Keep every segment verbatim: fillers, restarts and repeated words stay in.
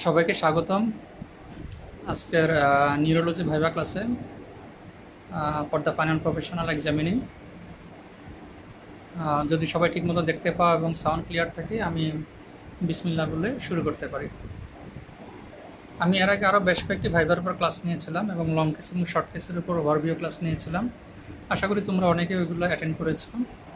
সবাইকে স্বাগতম আজকের নিউরোলজি ভাইভা ক্লাসে for the final professional examining. যদি সবাই ঠিকমতো দেখতে পাও এবং সাউন্ড ক্লিয়ার থাকে আমি বিসমিল্লাহ বলে শুরু করতে পারি। আমি এর আগে আরও বেশ কয়েকটি ভাইভার উপর ক্লাস নিয়েছিলাম এবং লং কেস এবং শর্ট কেসের উপর ওভারভিউ ক্লাস নিয়েছিলাম। আশা করি তোমরা অনেকে ওইগুলো অ্যাটেন্ড করেছো।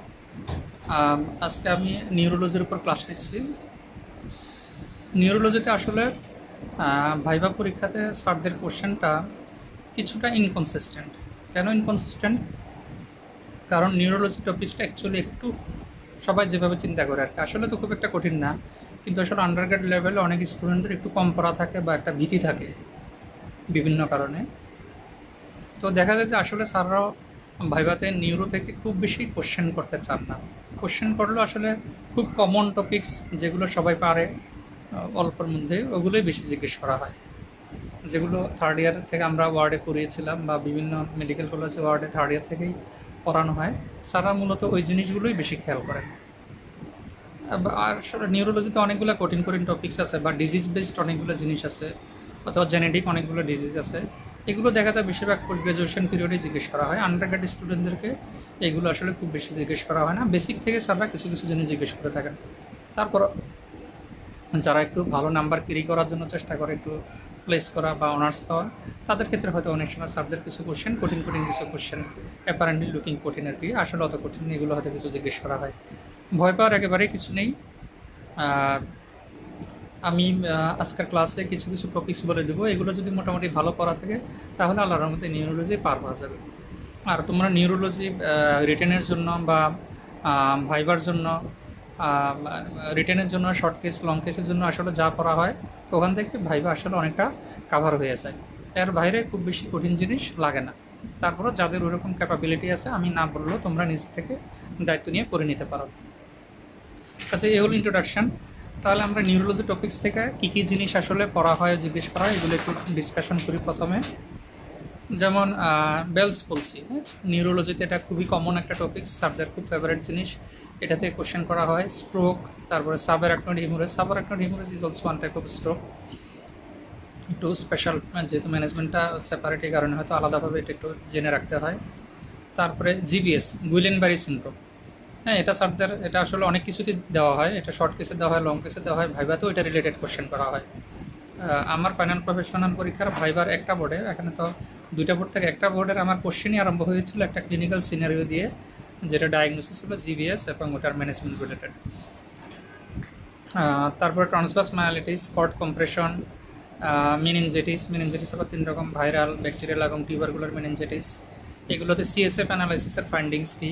আজকে আমি নিউরোলজির উপর ক্লাস নিচ্ছি। নিউরোলজিতে আসলে ভাইভা পরীক্ষাতে স্যারদের কোশ্চেনটা কিছুটা ইনকনসিস্টেন্ট। কেন ইনকনসিস্টেন্ট? কারণ নিউরোলজি টপিকসটা অ্যাকচুয়ালি একটু সবাই যেভাবে চিন্তা করে আর কি, আসলে তো খুব একটা কঠিন না, কিন্তু আসলে আন্ডারগ্রেড লেভেলে অনেক স্টুডেন্টদের একটু কম পড়া থাকে বা একটা ভীতি থাকে বিভিন্ন কারণে। তো দেখা যায় যে আসলে স্যাররাও ভাইভাতে নিউরো থেকে খুব বেশি কোশ্চেন করতে চান না। কোশ্চেন করলেও আসলে খুব কমন টপিকস যেগুলো সবাই পারে অল্পের মধ্যে, ওগুলোই বেশি জিজ্ঞেস করা হয়। যেগুলো থার্ড ইয়ার থেকে আমরা ওয়ার্ডে পড়িয়েছিলাম বা বিভিন্ন মেডিকেল কলেজে ওয়ার্ডে থার্ড ইয়ার থেকেই পড়ানো হয়, স্যাররা মূলত ওই জিনিসগুলোই বেশি খেয়াল করেন। আর নিউরোলজিতে অনেকগুলো কঠিন কঠিন টপিকস আছে বা ডিজিজ বেসড অনেকগুলো জিনিস আছে, অথবা জেনেটিক অনেকগুলো ডিজিজ আছে। এগুলো দেখা যায় বেশিরভাগ পোস্ট গ্রাজুয়েশন পিরিয়ডে জিজ্ঞেস করা হয়। আন্ডারগ্রেড স্টুডেন্টদেরকে এগুলো আসলে খুব বেশি জিজ্ঞেস করা হয় না। বেসিক থেকে স্যাররা কিছু কিছু জিনিস জিজ্ঞেস করে থাকেন। তারপর যারা একটু ভালো নাম্বার ক্যারি করার জন্য চেষ্টা করে, একটু প্লেস করা বা অনার্স পাওয়া, তাদের ক্ষেত্রে হয়তো অনেক সময় স্যারদের কিছু কোশ্চেন কঠিন কঠিন কিছু কোশ্চেন অ্যাপারেন্টলি লুকিং কঠিন আর কি, আসলে অত কঠিন এগুলো হয়তো কিছু জিজ্ঞেস করা হয়। ভয় পাওয়ার একেবারেই কিছু নেই। আমি আজকের ক্লাসে কিছু কিছু টপিকস বলে দেবো, এগুলো যদি মোটামুটি ভালো করা থাকে তাহলে আল্লাহর রহমতে নিউরোলজি পার হওয়া যাবে। আর তোমরা নিউরোলজি রিটেনের জন্য বা ভাইবার জন্য, রিটেনের জন্য, শর্ট কেস লং কেসের জন্য আসলে যা পড়া হয় ওখান থেকে ভাইবা আসলে অনেকটা কাভার হয়ে যায়। এর বাইরে খুব বেশি কঠিন জিনিস লাগে না। তারপরে যাদের ওরকম ক্যাপাবিলিটি আছে, আমি না বললেও তোমরা নিজ থেকে দায়িত্ব নিয়ে করে নিতে পারো। আচ্ছা, এই হলো ইন্ট্রোডাকশান। তাহলে আমরা নিউরোলজি টপিক্স থেকে কী কী জিনিস আসলে পড়া হয়, জিজ্ঞেস করা হয়, এগুলো একটু ডিসকাশন করি। প্রথমে যেমন বেলস পলসি, নিউরোলজিতে এটা খুবই কমন একটা টপিক্স, স্যারদের খুব ফেভারিট জিনিস। এটাতে কোশ্চেন করা হয় স্ট্রোক, তারপরে subarachnoid haemorrhage. Subarachnoid haemorrhage is also one type of stroke, একটু স্পেশাল, যেহেতু ম্যানেজমেন্টটা সেপারেট, এই কারণে হয়তো আলাদাভাবে এটা একটু জেনে রাখতে হয়। তারপরে জিবিএস, গুইলেনবারি সিনড্রোম। হ্যাঁ, এটা স্যারদের এটা আসলে অনেক কিছুতে দেওয়া হয়, এটা শর্ট কেসে দেওয়া হয়, লং কেসে দেওয়া হয়, ভাইভাতেও এটা রিলেটেড কোশ্চেন করা হয়। আমার ফাইনাল প্রফেশনাল পরীক্ষার ভাইবার একটা বোর্ডে, এখানে তো দুইটা বোর্ড থেকে একটা বোর্ডের আমার কোশ্চেনই আরম্ভ হয়েছিল একটা ক্লিনিক্যাল সিনারিও দিয়ে, যেটা ডায়াগনোসিস হলো জিবিএস এবং ওটার ম্যানেজমেন্ট রিলেটেড। তারপরে transverse myelitis, cord compression, meningitis. Meningitis আবার তিন রকম, ভাইরাল, ব্যাকটেরিয়াল এবং টিউবারকুলার মেনিনজাইটিস। এগুলোতে সিএসএফ অ্যানালাইসিসের ফাইন্ডিংস কী।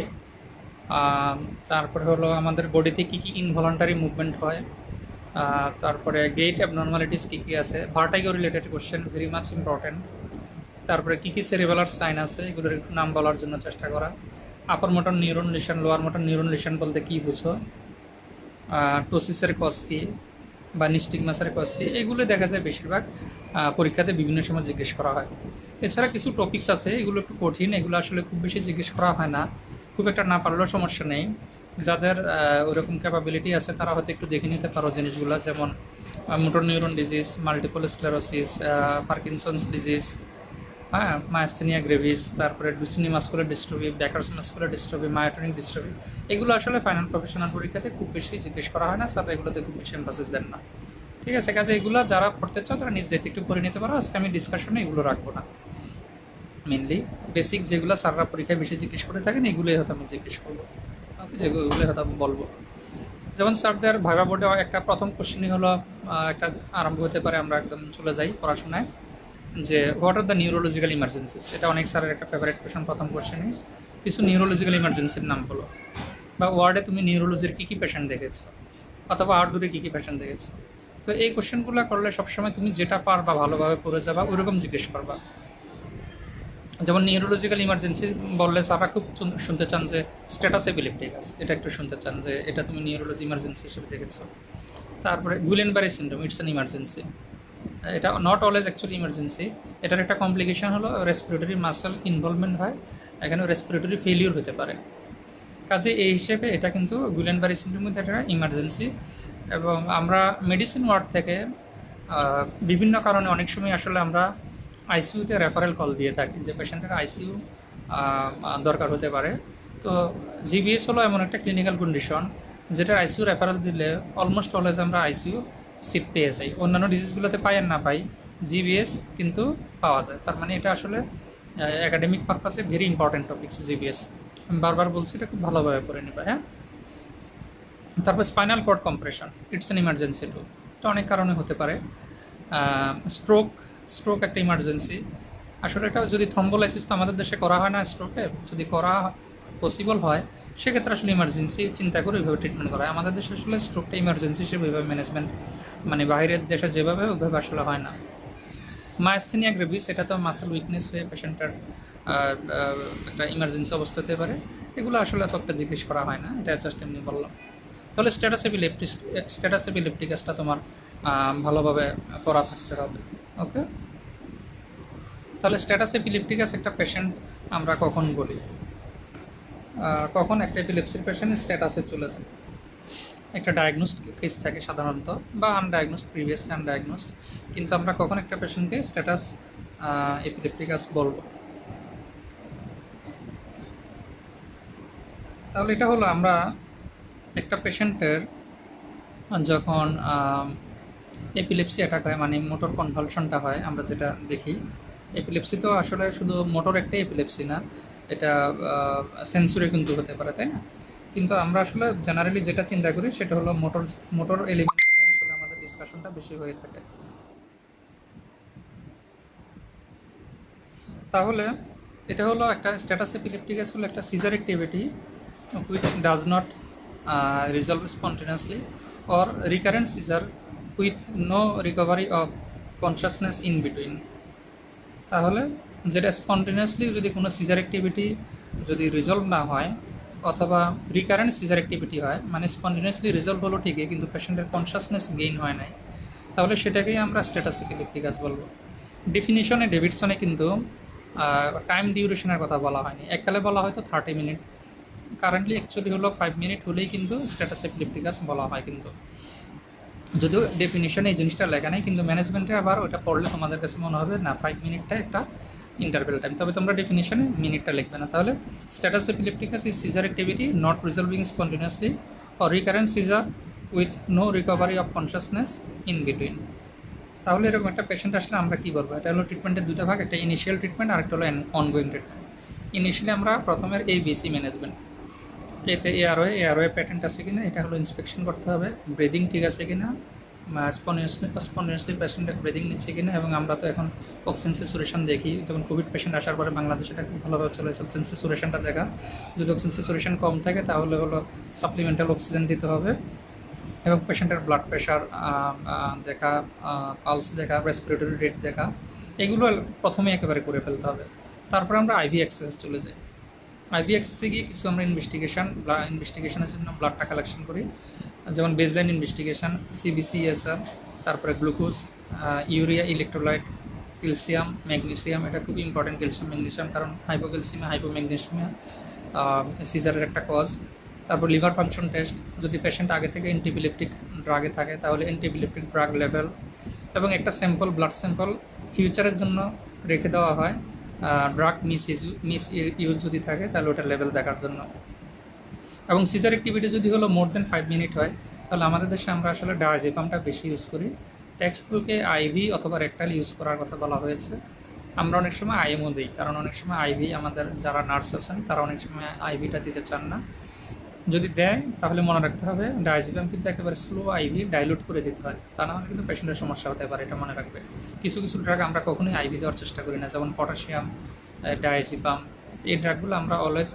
তারপরে হলো আমাদের বডিতে কী কী ইনভলান্টারি মুভমেন্ট হয়। তারপরে গেট অ্যাবনর্মালিটিস কী কী আছে, vertigo related question, very much important. তারপরে কী কী সেরিবেলার সাইন আছে, এগুলোর একটু নাম বলার জন্য চেষ্টা করা। Upper motor neuron lesion, lower motor neuron lesion বলতে কী বুঝো, টোসিসের কজ কী বা নিস্টিগমাসের কজ কী, এগুলো দেখা যায় বেশিরভাগ পরীক্ষাতে বিভিন্ন সময় জিজ্ঞেস করা হয়। এছাড়া কিছু টপিকস আছে, এগুলো একটু কঠিন, এগুলো আসলে খুব বেশি জিজ্ঞেস করা হয় না, খুব একটা না পারলেও সমস্যা নেই। যাদের ওরকম ক্যাপাবিলিটি আছে তারা হয়তো একটু দেখে নিতে পারো জিনিসগুলো, যেমন motor neuron disease, multiple sclerosis, Parkinson's disease, হ্যাঁ, মায়াস্থেনিয়া গ্রেভিস, তারপরে Duchenne muscular dystrophy, Becker's muscular dystrophy, myotonic dystrophy. এগুলো আসলে ফাইনাল প্রফেশনাল পরীক্ষাতে খুব বেশি জিজ্ঞেস করা হয় না, স্যার এগুলোতে খুব বেশি এমফাসিস দেন না। ঠিক আছে, কাজে এগুলো যারা পড়তে চাও তারা নিজ দায়িত্ব একটু করে নিতে পারো। আজকে আমি ডিসকাশনে এগুলো রাখবো না, মেনলি বেসিক যেগুলো স্যাররা পরীক্ষায় বেশি জিজ্ঞেস করে থাকেন এগুলোই হয়তো আমি জিজ্ঞেস করবো, ওকে, যেগুলোই হয়তো আমি বলবো। যেমন স্যারদের ভাইভা বোর্ডে একটা প্রথম কোশ্চেনই হলো, একটা আরম্ভ হতে পারে, আমরা একদম চলে যাই পড়াশোনায়, যে what are the neurological emergencies. এটা অনেক স্যারের একটা ফেভারিট কোশ্চেন প্রথম কোশ্চেনে। কিছু নিউরোলজিক্যাল ইমার্জেন্সির নাম বলো, বা ওয়ার্ডে তুমি নিউরোলজির কী কী পেশেন্ট দেখেছো, অথবা আউটডোরে কী কী পেশেন্ট দেখেছো। তো এই কোশ্চেনগুলো করলে সবসময় তুমি যেটা পারবা ভালোভাবে পড়ে যাবা, ওইরকম জিজ্ঞেস করবা। যেমন নিউরোলজিক্যাল ইমার্জেন্সি বললে স্যাররা খুব শুনতে চান যে স্ট্যাটাস এপিলেপটিকাস, এটা একটু শুনতে চান যে এটা তুমি নিউরোলজি ইমার্জেন্সি হিসেবে দেখেছো। তারপরে Guillain Barre syndrome, it's an emergency. এটা নট অলওয়েজ অ্যাকচুয়ালি ইমার্জেন্সি, এটার একটা কমপ্লিকেশন হলো রেসপিরেটরি মাসেল ইনভলভমেন্ট হয়, এখানে রেসপিরেটরি ফেলিওর হতে পারে। কাজে এই হিসেবে এটা কিন্তু গুইলেনবারি সিনড্রোমের মধ্যে একটা ইমার্জেন্সি। এবং আমরা মেডিসিন ওয়ার্ড থেকে বিভিন্ন কারণে অনেক সময় আসলে আমরা আইসিইউতে রেফারেল কল দিয়ে থাকি যে পেশেন্টের আইসিইউ দরকার হতে পারে। তো জিবিএস হলো এমন একটা ক্লিনিক্যাল কন্ডিশন যেটা আইসিইউ রেফারেল দিলে অলমোস্ট অলওয়েজ আমরা আইসিইউ সিট পেয়ে যাই। অন্যান্য ডিজিজগুলোতে পাই আর না পাই, জিবিএস কিন্তু পাওয়া যায়। তার মানে এটা আসলে একাডেমিক পারপাসে ভেরি ইম্পর্টেন্ট টপিক্স জিবিএস। আমি বারবার বলছি, এটা খুব ভালোভাবে করে নেবে। হ্যাঁ, তারপর spinal cord compression, it's an emergency too. এটা অনেক কারণে হতে পারে। স্ট্রোক স্ট্রোক একটা ইমার্জেন্সি। আসলে এটা যদি থ্রম্বোলাইসিস তো আমাদের দেশে করা হয় না স্ট্রোকে, যদি করা পসিবল হয় সেক্ষেত্রে আসলে ইমার্জেন্সি চিন্তা করে ওইভাবে ট্রিটমেন্ট করা হয়। আমাদের দেশে আসলে স্ট্রোকটা ইমার্জেন্সি হিসেবে ওইভাবে ম্যানেজমেন্ট, মানে বাইরের দেশে যেভাবে ওইভাবে আসলে হয় না। মায়াস্থেনিয়া গ্রেভিস, এটা তো মাসেল উইকনেস হয়ে পেশেন্টের একটা ইমার্জেন্সি অবস্থা হতে পারে। এগুলো আসলে এত একটা জিজ্ঞেস করা হয় না, এটা জাস্ট এমনি বললাম। তাহলে স্ট্যাটাস এপিলেপটিস স্ট্যাটাস এপিলেপটিকাসটা তোমার ভালোভাবে করা থাকতে হবে। ওকে, তাহলে স্ট্যাটাস এপিলেপটিকাস একটা পেশেন্ট আমরা কখন বলি, কখন একটা এপিলেপসির পেশেন্ট স্ট্যাটাসে চলে যায়। একটা ডায়াগনোসড কেস থাকে সাধারণত, বা আনডায়াগনোসড, প্রিভিয়াসলি আনডায়াগনোসড, কিন্তু আমরা কখন একটা পেশেন্টকে স্ট্যাটাস এপিলেপটিকাস বলবো। তাহলে এটা হলো আমরা একটা পেশেন্টের যখন এপিলেপসি অ্যাটাক হয়, মানে মোটর কনভালশনটা হয়, আমরা যেটা দেখি। এপিলেপসি তো আসলে শুধু মোটর একটা এপিলেপসি না, এটা সেন্সরি কিন্তু হতে পারে, তাই না? কিন্তু আমরা আসলে জেনারেলি যেটা চিন্তা করি সেটা হলো মোটর মোটর এলিমেন্টটা নিয়ে আসলে আমাদের ডিসকাশনটা বেশি হয়ে থাকে। তাহলে এটা হলো একটা স্ট্যাটাস এপিলেপটিকাস হলো একটা seizure activity which does not uh, resolve spontaneously or recurrent seizure with no recovery of consciousness in between। তাহলে যেটা স্পন্টেনিয়াসলি যদি কোনো সিজার অ্যাক্টিভিটি যদি রিজলভ না হয়, অথবা রিকারেন্ট সিজার অ্যাক্টিভিটি হয়, মানে স্পন্টেনিয়াসলি রিজলভ হলো ঠিকই কিন্তু পেশেন্টের কনসিয়াসনেস গেইন হয় নাই, তাহলে সেটাকেই আমরা স্ট্যাটাস এপিলেপটিকাস বলবো। ডেফিনিশনে ডেভিডসনে কিন্তু টাইম ডিউরেশনের কথা বলা হয়নি, এককালে বলা হয়তো থার্টি মিনিট, কারেন্টলি অ্যাকচুয়ালি হলো ফাইভ মিনিট হলেই কিন্তু স্ট্যাটাস এপিলেপটিকাস বলা হয়। কিন্তু যদিও ডেফিনিশনে এই জিনিসটা লেখা নেই, কিন্তু ম্যানেজমেন্টে আবার ওটা পড়লে তোমাদের কাছে মনে হবে না ফাইভ মিনিটটা একটা ইন্টারভেল টাইম, তবে তোমরা ডেফিনিশনে মিনিটটা লিখবে না। তাহলে status epilepticus is seizure activity not resolving spontaneously or recurrent seizure with no recovery of consciousness in between. তাহলে এরকম একটা পেশেন্ট আসলে আমরা কী করবো? এটা হলো ট্রিটমেন্টের দুটো ভাগ, একটা ইনিশিয়াল ট্রিটমেন্ট আর একটা হলো অনগোয়িং ট্রিটমেন্ট। ইনিশিয়ালি আমরা প্রথমের এই বিসি ম্যানেজমেন্ট, এতে এয়ারওয়ে এয়ারওয়ে প্যাটেন্ট আছে কিনা এটা হলো ইন্সপেকশন করতে হবে, ব্রিদিং ঠিক আছে কিনা, স্পন্টেনিয়াসলি স্পন্টেনিয়াসলি পেশেন্টের ব্রিদিং নিচ্ছে কিনা। এবং আমরা তো এখন অক্সিজেন স্যাচুরেশন দেখি, যখন কোভিড পেশেন্ট আসার পরে বাংলাদেশে এটা খুব ভালোভাবে চলে অক্সিজেন স্যাচুরেশনটা দেখা। যদি অক্সিজেন স্যাচুরেশন কম থাকে তাহলে হলো সাপ্লিমেন্টাল অক্সিজেন দিতে হবে, এবং পেশেন্টের ব্লাড প্রেশার দেখা, পালস দেখা, রেসপিরেটরি রেট দেখা, এগুলো প্রথমে একেবারে করে ফেলতে হবে। তারপরে আমরা আইভি এক্সারসাইজ চলে যাই। আইভি এক্সারসাইজে গিয়ে কিছু আমরা ইনভেস্টিগেশন ইনভেস্টিগেশনের জন্য ব্লাডটা কালেকশন করি, যেমন বেসলাইন ইনভেস্টিগেশন, সিবিসি, এসআর, তারপরে glucose, urea, electrolyte, calcium, magnesium. এটা খুব ইম্পর্টেন্ট, ক্যালসিয়াম ম্যাগনেসিয়াম, কারণ হাইপোক্যালসিমিয়া হাইপোম্যাগনেসিমিয়া সিজারের একটা কজ। তারপর লিভার ফাংশন টেস্ট, যদি পেশেন্ট আগে থেকে অ্যান্টিপিলেপটিক ড্রাগে থাকে তাহলে অ্যান্টিপিলেপটিক ড্রাগ লেভেল, এবং একটা স্যাম্পল ব্লাড স্যাম্পল ফিউচারের জন্য রেখে দেওয়া হয়, drug misuse misuse যদি থাকে তাহলে ওটার লেভেল দেখার জন্য। এবং সিজার অ্যাক্টিভিটি যদি হলো মোর দেন ফাইভ মিনিট হয় তাহলে আমাদের দেশে আমরা আসলে ডায়াজেপামটা বেশি ইউজ করি। টেক্সট বুকে আইভি অথবা রেকটাল ইউজ করার কথা বলা হয়েছে। আমরা অনেক সময় আইএমও দিই, কারণ অনেক সময় আইভি আমাদের যারা নার্স আছেন তারা অনেক সময় আইভিটা দিতে চান না। যদি দেয় তাহলে মনে রাখতে হবে ডায়াজেপাম কিন্তু একেবারে স্লো আইভি ডাইলুট করে দিতে হয়, তা না হলে কিন্তু পেশেন্টের সমস্যা হতে পারে, এটা মনে রাখবে। কিছু কিছু ড্রাগ আমরা কখনোই আইভি দেওয়ার চেষ্টা করি না, যেমন পটাশিয়াম, ডায়াজেপাম, এই ড্রাগগুলো আমরা অলওয়েজ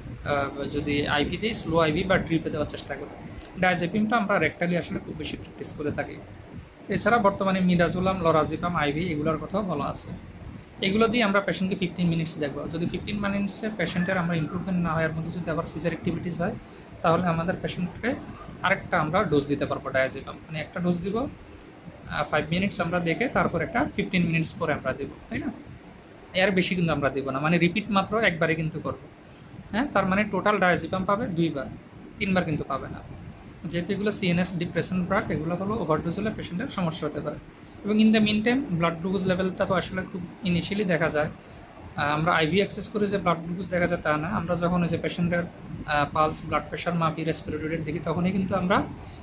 যদি আইভি দিই স্লো আইভি বা ড্রিপে দেওয়ার চেষ্টা করি। ডায়াজেপিমটা আমরা রেকটালি আসলে খুব বেশি প্র্যাকটিস করে থাকি। এছাড়া বর্তমানে মিডাজোলাম, লরাজিপাম, আইভি এগুলোর কথাও বলা আছে। এগুলো দিয়ে আমরা পেশেন্টকে ফিফটিন মিনিটস দেখবো। যদি ফিফটিন মিনিটসে পেশেন্টের আমরা ইমপ্রুভমেন্ট না হয়, এর মধ্যে যদি আবার সিজার অ্যাক্টিভিটিস হয় তাহলে আমাদের পেশেন্টকে আরেকটা আমরা ডোজ দিতে পারবো ডায়াজেপাম, মানে একটা ডোজ দিব ফাইভ মিনিটস আমরা দেখে, তারপর একটা ফিফটিন মিনিটস পরে আমরা দেবো, তাই না? এর বেশি কিন্তু আমরা দেবো না, মানে রিপিট মাত্র একবারে কিন্তু করবো। হ্যাঁ, তার মানে টোটাল ডায়াজেপাম পাবে দুইবার, তিনবার কিন্তু পাবে না, যেহেতু এগুলো সিএনএস ডিপ্রেশন ড্রাগ, এগুলো হলো ওভারডোজ হলে পেশেন্টের সমস্যা হতে পারে। এবং in the meantime blood glucose লেভেলটা তো আসলে খুব ইনিশিয়ালি দেখা যায়। আমরা আইভি অ্যাক্সেস করে যে ব্লাড গ্লুকোজ দেখা যায় তা না, আমরা যখন ওই যে পেশেন্টের পালস ব্লাড প্রেশার মাপি, রেসপিরেটরি রেট দেখি, তখনই কিন্তু আমরা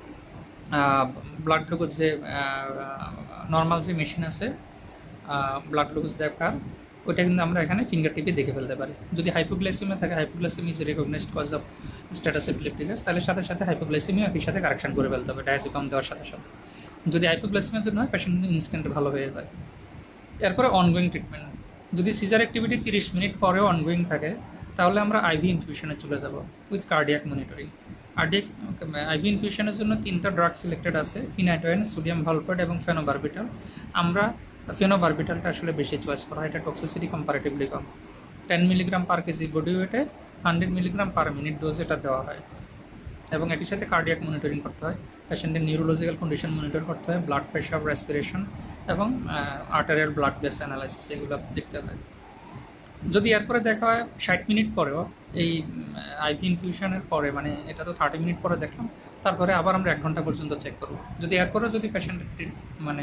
ব্লাড গ্লুকোজ যে নর্মাল যে মেশিন আছে ব্লাড গ্লুকোজ দেখার, ওইটা কিন্তু আমরা এখানে ফিঙ্গার টিপে দেখে ফেলতে পারি। যদি হাইপোগ্লাইসেমিয়া থাকে, hypoglycaemia is recognised cause of status epilepticus, তাহলে সাথে সাথে হাইপোগ্লাইসেমিয়া একই সাথে কারেকশন করে ফেলতে হবে ডায়াজিপাম দেওয়ার সাথে সাথে। যদি হাইপোগ্লাইসেমিয়ার জন্য হয়, পেশেন্ট কিন্তু ইনস্ট্যান্ট ভালো হয়ে যায়। এরপরে অনগোয়িং ট্রিটমেন্ট, যদি সিজার অ্যাক্টিভিটি তিরিশ মিনিট পরেও অনগোয়িং থাকে, তাহলে আমরা আইভি ইনফিউশনে চলে যাব with cardiac monitoring. Cardiac IV ইনফিউশনের জন্য তিনটা ড্রাগ সিলেক্টেড আছে, ফিনাইটোয়েন, সোডিয়াম ভালপ্রেট এবং ফেনোবারবিটাল। আমরা ফেনোবারবিটালটা আসলে বেশি চয়েস করা হয়, এটা টক্সিসিটি কম্পারেটিভলি কম। Ten milligram per KG body ওয়েটে hundred milligram per minute dose এটা দেওয়া হয়। এবং একই সাথে কার্ডিয়াক মনিটরিং করতে হয়, পেশেন্টের নিউরোলজিক্যাল কন্ডিশন মনিটর করতে হয়, ব্লাড প্রেশার, রেসপিরেশন এবং আর্টারিয়াল ব্লাড বেস অ্যানালাইসিস এগুলো দেখতে হয়। যদি এরপরে দেখা হয় ষাট মিনিট পরেও এই আইভি ইনফিউশনের পরে, মানে এটা তো থার্টি মিনিট পরে দেখলাম, তারপরে আবার আমরা এক ঘন্টা পর্যন্ত চেক করবো। যদি এরপরেও যদি পেশেন্টের মানে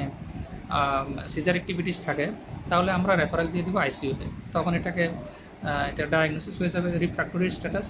সিজার অ্যাক্টিভিটিস থাকে, তাহলে আমরা রেফারেল দিয়ে দেবো আইসিইউতে। তখন এটাকে এটা ডায়াগনোসিস হয়ে যাবে refractory status,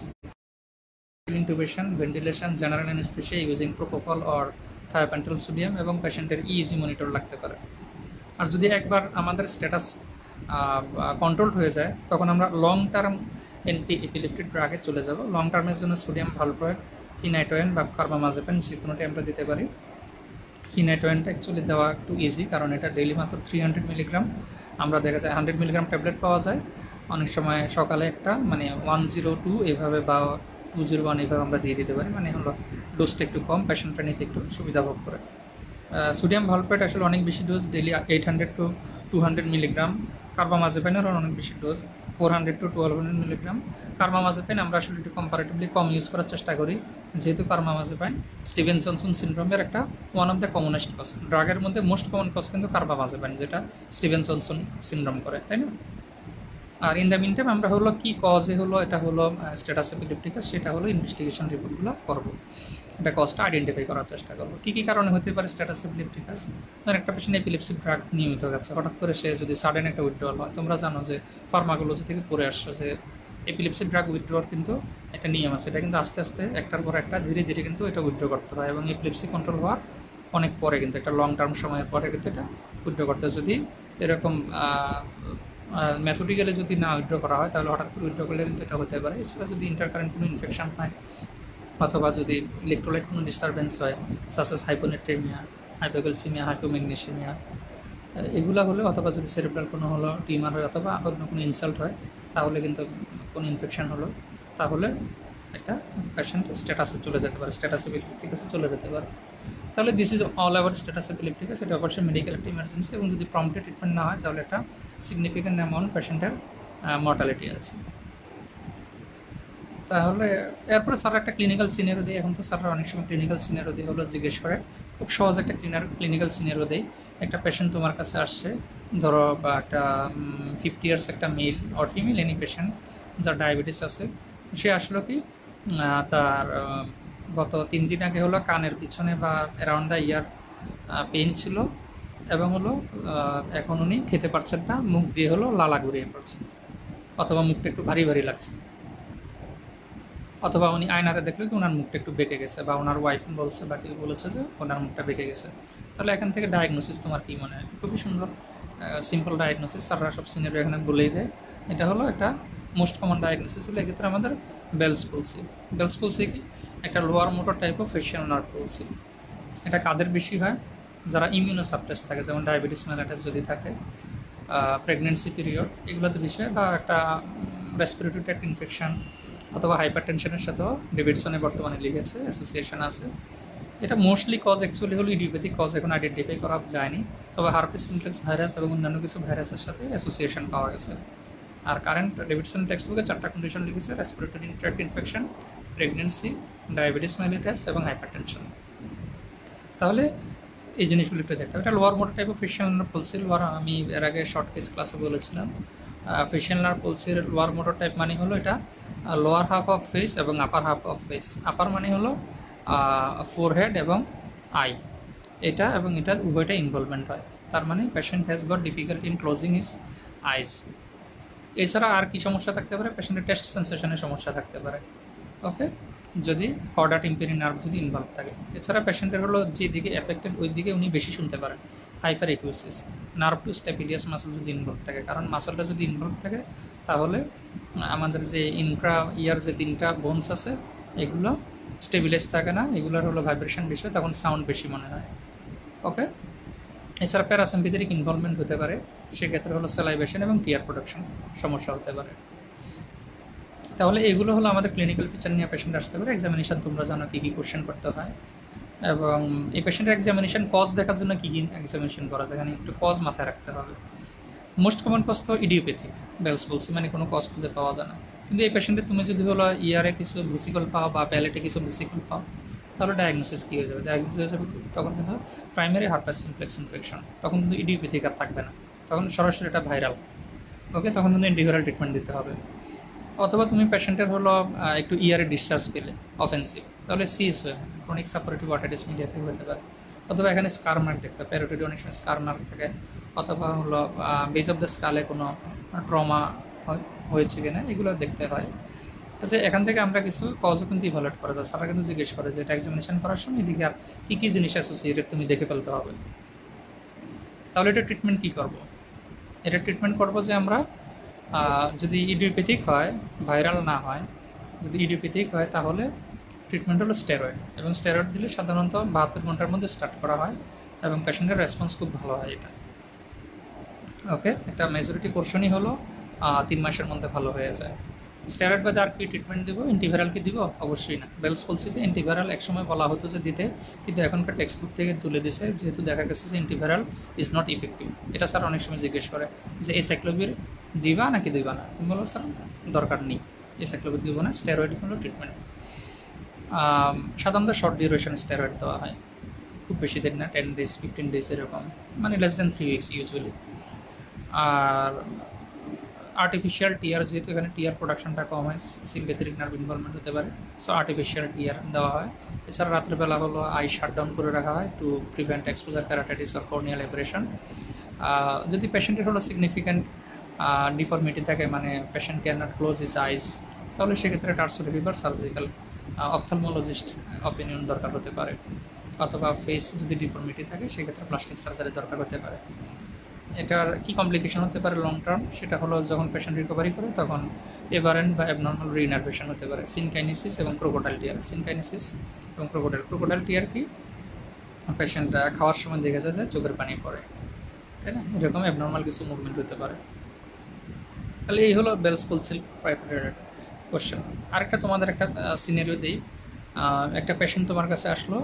intubation, ventilation, general anaesthesia using propofol or thiopental sodium, এবং পেশেন্টের ইইজি মনিটর লাগতে পারে। আর যদি একবার আমাদের স্ট্যাটাস কন্ট্রোল হয়ে যায়, তখন আমরা লং টার্ম অ্যান্টি এপিলেপটিক ড্রাগে চলে যাব। লং টার্মের জন্য সোডিয়াম ভালপ্রেট, ফিনাইটোয়েন বা কার্বামাজেপেন যে কোনোটি আমরা দিতে পারি। ফিনাইটোয়েনটা অ্যাকচুয়ালি দেওয়া একটু ইজি, কারণ এটা ডেইলি মাত্র থ্রি হান্ড্রেড মিলিগ্রাম। আমরা দেখা যায় হান্ড্রেড মিলিগ্রাম ট্যাবলেট পাওয়া যায়, অনেক সময় সকালে একটা মানে ওয়ান জিরো টু এভাবে বা টু জিরো ওয়ান এইভাবে আমরা দিয়ে দিতে পারি, মানে হলো ডোজটা একটু কম, পেশেন্টটা নিতে একটু সুবিধা ভোগ করে। সোডিয়াম ভালপ্রেট আসলে অনেক বেশি dose, daily eight hundred to two hundred milligram. কার্বামাজেপেনেরও অনেক বেশি dose, four hundred to twelve hundred milligram. Carbamazepine আমরা আসলে একটু কম্পারেটিভলি কম ইউজ করার চেষ্টা করি, যেহেতু কার্বামাজেপেন স্টিভেনসন সিনড্রোমের একটা one of the commonest cause. ড্রাগের মধ্যে মোস্ট কমন কজ কিন্তু কার্বামাজেপেন, যেটা স্টিভেনসন সিনড্রোম করে, তাই না? আর ইন দ্য মিন টাইম আমরা হলো কী কজে হলো এটা হলো স্ট্যাটাস এপিলেপটিকাস, সেটা হলো ইনভেস্টিগেশন রিপোর্টগুলো করবো, এটা কজটা আইডেন্টিফাই করার চেষ্টা করবো। কী কী কারণে হতে পারে স্ট্যাটাস এপিলেপটিকাস? ধর একটা পেশেন্ট এপিলেপসি ড্রাগ নিয়মিত খাচ্ছে, হঠাৎ করে সে যদি সাডেন একটা উইথড্রল হয়, তোমরা জানো যে ফার্মাকোলজি থেকে পড়ে আসছো যে এপিলেপসি ড্রাগ উইথড্রর কিন্তু একটা নিয়ম আছে, এটা কিন্তু আস্তে আস্তে একটার পর একটা ধীরে ধীরে কিন্তু এটা উইথড্র করতে হয়, এবং এপিলেপসি কন্ট্রোল হওয়ার অনেক পরে কিন্তু একটা লং টার্ম সময়ের পরে কিন্তু এটা উইথড্র করতে হয়। যদি এরকম ম্যাথোডিক্যালি যদি না উইথড্র করা হয়, তাহলে হঠাৎ করে উইথড্র করলে কিন্তু এটা হতে পারে। এছাড়া যদি ইন্টারকারেন্ট কোনো ইনফেকশন হয়, অথবা যদি ইলেকট্রোলাইট কোনো ডিস্টারবেন্স হয়, সাসেস হাইপোনেট্রেমিয়া, হাইপোক্যালসিমিয়া, হাইপোম্যাগনেসিমিয়া, এগুলো হলে, অথবা যদি সেরিব্রাল কোনো হলো টিউমার হয়, অথবা অন্য কোনো ইনসাল্ট হয়, তাহলে কিন্তু কোনো ইনফেকশন হলো, তাহলে একটা পেশেন্ট স্ট্যাটাসে চলে যেতে পারে, স্ট্যাটাস এপিলেপটিকাসে চলে যেতে পারে। তাহলে this is all our status epilepticus, এটা অবশ্যই মেডিকেল একটা ইমার্জেন্সি, এবং যদি প্রম্পটলি ট্রিটমেন্ট না হয়, তাহলে একটা সিগনিফিক্যান্ট অ্যামাউন্ট পেশেন্টের মর্টালিটি আছে। তাহলে এরপরে স্যার একটা ক্লিনিক্যাল সিনারিও দিই। এখন তো স্যাররা অনেক সময় ক্লিনিক্যাল সিনারিও দিয়ে হলো জিজ্ঞেস করে, খুব সহজ একটা ক্লিনার ক্লিনিক্যাল সিনারিও দেই। একটা পেশেন্ট তোমার কাছে আসছে, ধরো বা একটা ফিফটি ইয়ার্স একটা male or female any patient যার ডায়াবেটিস আছে, সে আসলো কি তার গত তিন দিন আগে হলো কানের পিছনে বা অ্যারাউন্ড দ্য ইয়ার পেইন ছিল, এবং হলো এখন উনি খেতে পারছেন না, মুখ দিয়ে হলো লালা ঘুরিয়ে পড়ছে, অথবা মুখটা একটু ভারী ভারী লাগছে, অথবা উনি আয়নাতে দেখলো কি ওনার মুখটা একটু বেঁকে গেছে, বা ওনার ওয়াইফ বলছে বা কেউ বলেছে যে ওনার মুখটা বেঁকে গেছে। তাহলে এখান থেকে ডায়াগনোসিস তোমার কী মনে হয়? খুবই সুন্দর সিম্পল ডায়াগনোসিস, স্যাররা সব সিনারিও এখানে বলেই দেয়। এটা হলো একটা মোস্ট কমন ডায়াগনোসিস হলো এক্ষেত্রে আমাদের বেলস পলসি। বেলস পলসি কি? একটা lower motor type of facial nerve palsy. এটা কাদের বেশি হয়? যারা ইমিউনো সাপ্রেস থাকে, যেমন ডায়াবেটিস মেলাইটাস যদি থাকে, প্রেগনেন্সি পিরিয়ড, এগুলোতে বেশি হয়, বা একটা রেসপিরেটরি ট্র্যাক্ট ইনফেকশন, অথবা হাইপার টেনশনের সাথেও ডেভিডসনে বর্তমানে লিখেছে, অ্যাসোসিয়েশন আছে। এটা মোস্টলি কজ অ্যাকচুয়ালি হলো ইডিওপ্যাথিক কজ, এখন আইডেন্টিফাই করা যায়নি, তবে হার্পিস সিমপ্লেক্স ভাইরাস এবং অন্যান্য কিছু ভাইরাসের সাথে অ্যাসোসিয়েশন পাওয়া গেছে। আর কারেন্ট ডেভিডসন টেক্সট বুকে চারটা কন্ডিশন লিখেছে: respiratory tract infection, pregnancy, diabetes mellitus এবং হাইপার টেনশন। তাহলে এই জিনিসগুলো একটু দেখতে হবে। এটা lower motor type of facial nerve palsy. Lower, আমি এর আগে শর্ট কেস ক্লাসে বলেছিলাম, ফেশিয়াল নার্ভ পলসির লোয়ার মোটর টাইপ মানে হলো এটা লোয়ার হাফ অফ ফেস এবং upper half of face. Upper মানে হলো ফোরহেড এবং আই, এটা এবং এটা উভয়টা ইনভলভমেন্ট হয়। তার মানে patient has got difficulty in closing his eyes. এছাড়া আর কি সমস্যা থাকতে পারে, পেশেন্টের টেস্ট সেন্সেশনের সমস্যা থাকতে পারে, ওকে, যদি কর্ডা টিম্পানি নার্ভ যদি ইনভলভ থাকে। এছাড়া পেশেন্টের হলো যেদিকে এফেক্টেড ওই দিকে উনি বেশি শুনতে পারেন, hyperacusis, nerve to stapedius muscle যদি ইনভলভ থাকে, কারণ মাসেলটা যদি ইনভলভ থাকে তাহলে আমাদের যে ইন্ট্রা ইয়ার যে তিনটা বোনস আছে এগুলো স্টেবিলাইজ থাকে না, এগুলোর হলো ভাইব্রেশন বেশি হয়, তখন সাউন্ড বেশি মনে হয়, ওকে। এছাড়া প্যারাসিম্পেথেটিক ইনভলভমেন্ট হতে পারে, সেক্ষেত্রে হলো স্যালাইভেশন এবং টিয়ার প্রোডাকশন সমস্যা হতে পারে। তাহলে এগুলো হলো আমাদের ক্লিনিক্যাল ফিচার নিয়ে পেশেন্ট আসতে পারে। এক্সামিনেশন তোমরা জানো কী কী কোশ্চেন করতে হয়, এবং এই পেশেন্টের এক্সামিনেশন কজ দেখার জন্য কী কী এক্সামিনেশন করা যায়, এখানে একটু কজ মাথায় রাখতে হবে। মোস্ট কমন কজ তো ইডিওপ্যাথিক, বেলস বলছি, মানে কোনো কজ খুঁজে পাওয়া যায় না। কিন্তু এই পেশেন্টের তুমি যদি হলো ইয়ারে কিছু ভিসিকল পাও বা প্যালেটে কিছু ভিসিকল পাও, তাহলে ডায়াগনোসিস কী হয়ে যাবে, ডায়াগনোসিস হয়ে যাবে তখন কিন্তু প্রাইমারি হার্পাস সিমপ্লেক্স ইনফেকশন, তখন কিন্তু ইডিওপ্যাথিক আর থাকবে না, তখন সরাসরি এটা ভাইরাল, ওকে, তখন কিন্তু অ্যান্টিভাইরাল ট্রিটমেন্ট দিতে হবে। অথবা তুমি পেশেন্টের হলো একটু ইয়ারে ডিসচার্জ পেলে অফেন্সিভ, তাহলে সিএস হয়ে ক্রনিক সাপোরেটিভ অটাইটিস মিডিয়া থেকে হতে পারে। অথবা এখানে স্কার মার্ক দেখতে হবে, প্যারোটিড অনেক সময় স্কার মার্ক থাকে, অথবা হলো বেস অফ দ্য স্কালে কোনো ট্রমা হয়েছে কিনা এগুলো দেখতে হয়। যে এখান থেকে আমরা কিছু কজও কিন্তু ইভালুয়েট করা যায়, সারা কিন্তু জিজ্ঞেস করে যে এটা এক্সামিনেশন করার সময় এদিকে আর কী কী জিনিস অ্যাসোসিয়েটেড তুমি দেখে ফেলতে হবে। তাহলে এটা ট্রিটমেন্ট কী করবো, এটা ট্রিটমেন্ট করবো যে আমরা যদি ইডিওপ্যাথিক হয়, ভাইরাল না হয়, যদি ইডিওপ্যাথিক হয় তাহলে ট্রিটমেন্ট হলো স্টেরয়েড, এবং স্টেরয়েড দিলে সাধারণত বাহাত্তর ঘন্টার মধ্যে স্টার্ট করা হয় এবং পেশেন্টের রেসপন্স খুব ভালো হয় এটা, ওকে। একটা মেজরিটি পোর্শনই হলো তিন মাসের মধ্যে ভালো হয়ে যায়। স্টেরয়েড বাদে আর কি ট্রিটমেন্ট দেবো, অ্যান্টিভাইরাল কি দিব? অবশ্যই না। বেলস পলসিতে অ্যান্টিভাইরাল একসময় বলা হতো যে দিতে, কিন্তু এখনকার টেক্সট বুক থেকে তুলে দিছে, যেহেতু দেখা গেছে যে অ্যান্টিভাইরাল ইজ নট ইফেক্টিভ। এটা স্যার অনেক সময় জিজ্ঞেস করে যে এসাইক্লোভির দিবা নাকি দিবা না, তুমি বলো স্যার দরকার নেই, এসাইক্লোভির দিব না, স্টেরয়েড হলো ট্রিটমেন্ট। সাধারণত শর্ট ডিউরেশন স্টেরয়েড দেওয়া হয়, খুব বেশি দিন না, টেন ডেজ ফিফটিন ডেজ এরকম, মানে less than three weeks usually. আর আর্টিফিশিয়াল টিয়ার, যেহেতু এখানে টিয়ার প্রোডাকশনটা কম হয়, সিম্প্যাথেটিক নার্ভ ইনভলভমেন্ট হতে পারে, সো আর্টিফিশিয়াল টিয়ার দেওয়া হয়। এছাড়া রাত্রেবেলা হলো আই শাটডাউন করে রাখা হয় to prevent exposure keratitis or corneal abrasion. যদি পেশেন্টের হলো সিগনিফিক্যান্ট ডিফর্মিটি থাকে, মানে patient can not close his eyes, তাহলে সেক্ষেত্রে টার্সোটোমি বা সার্জিক্যাল অপথলমোলজিস্ট অপিনিয়ন দরকার হতে পারে। অথবা ফেস যদি ডিফর্মিটি থাকে সেক্ষেত্রে প্লাস্টিক সার্জারি দরকার হতে পারে। এটার কি কমপ্লিকেশন হতে পারে লং টার্ম, সেটা হলো যখন পেশেন্ট রিকভারি করে তখন এভারেন্ট বা অ্যাবনর্মাল রিইনার্ভেশন হতে পারে, সিনকাইনেসিস এবং ক্রোকোডাইল টিয়ার। সিনকাইনেসিস এবং ক্রোকোডাইল ক্রোকোডাইল টিয়ার কি, পেশেন্ট খাওয়ার সময় দেখা যায় যে চোখের পানি পড়ে, তাই না, এরকম অ্যাবনর্মাল কিছু মুভমেন্ট হতে পারে। তাহলে এই হলো বেলস পলসি প্রাইভেটের কোশ্চেন। আরেকটা তোমাদের একটা সিনারিও দিই। একটা পেশেন্ট তোমার কাছে আসলো,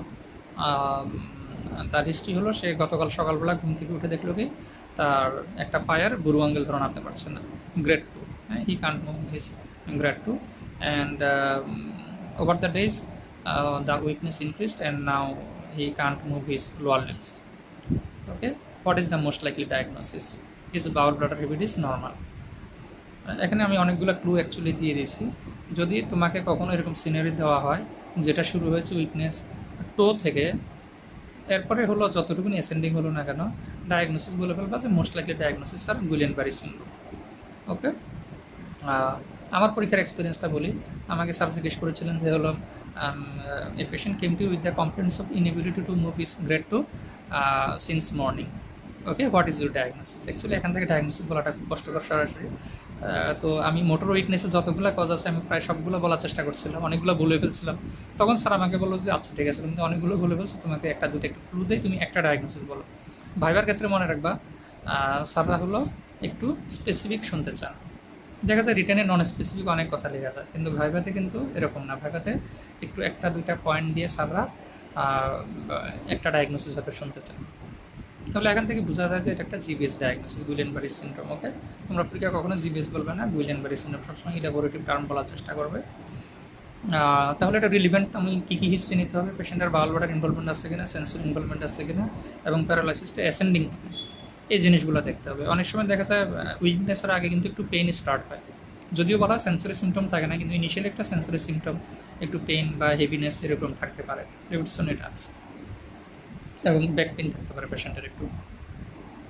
তার হিস্ট্রি হলো সে গতকাল সকালবেলা ঘুম থেকে উঠে দেখলো কি তার একটা পায়ের বুরু আঙ্গেল ধরে নাড়তে পারছে না, গ্রেড টু, হ্যাঁ, he can't move his grade two, and over the days the weakness increased and now he can't move his lower limbs, okay. What is the most likely diagnosis? His bowel bladder habit is normal. এখানে আমি অনেকগুলো clue actually দিয়ে দিয়েছি। যদি তোমাকে কখনো এরকম scenery দেওয়া হয় যেটা শুরু হয়েছে উইকনেস টো থেকে, এরপরে হলো যতটুকুনি অ্যাসেন্ডিং হলো না কেন, ডায়াগনোসিস বলে ফেলবা যে most likely diagnosis are Guillain Barre syndrome, okay. আমার পরীক্ষার এক্সপিরিয়েন্সটা বলি। আমাকে স্যার জিজ্ঞেস করেছিলেন যে হলো a patient came to with the complaints of inability to move is grade two since morning, okay, what is your diagnosis? Actually এখান থেকে ডায়াগনোসিস বলাটা খুব কষ্টকর সরাসরি। তো আমি মোটর উইকনেসে যতগুলো কজ আছে আমি প্রায় সবগুলো বলার চেষ্টা করছিলাম, অনেকগুলো বলে ফেলছিলাম। তখন স্যার আমাকে বললো যে আচ্ছা ঠিক আছে, তুমি তো অনেকগুলো বলে ফেলছো, তোমাকে একটা দুটো একটু ক্লু দেয়, তুমি একটা ডায়াগনোসিস বলো। ভাইবার ক্ষেত্রে মনে রাখবা স্যাররা হলো একটু স্পেসিফিক শুনতে চান। দেখা যায় রিটেনে নন স্পেসিফিক অনেক কথা লেখা যায়, কিন্তু ভাইভাতে কিন্তু এরকম না। ভাইভাতে একটু একটা দুইটা পয়েন্ট দিয়ে স্যাররা একটা ডায়াগনোসিস হয়তো শুনতে চান। তাহলে এখান থেকে বোঝা যায় যে এটা একটা GBS diagnosis, Guillain Barre syndrome, okay. তোমরা পরীক্ষা কখনো জিবিএস বলবে না, গুইলেন-বারি সিনড্রোম সবসময় ইলাবোরেটিভ টার্ম বলার চেষ্টা করবে। তাহলে এটা রিলিভেন্ট আমি কী কী হিস্ট্রি নিতে হবে, পেশেন্টের বাউল ব্লাডার ইনভলভমেন্ট আছে কিনা, সেন্সরি ইনভলভমেন্ট আছে কিনা, এবং প্যারালাইসিসটা অ্যাসেন্ডিং, এই জিনিসগুলো দেখতে হবে। অনেক সময় দেখা যায় উইকনেসের আগে কিন্তু একটু পেইন স্টার্ট হয়, যদিও বলা সেন্সরি সিমটম থাকে না, কিন্তু ইনিশিয়ালি একটা সেন্সরি সিমটম, একটু পেইন বা হেভিনেস এরকম থাকতে পারে, রেভিটেশন এটা আছে, এবং ব্যাক পেইন থাকতে পারে পেশেন্টের একটু।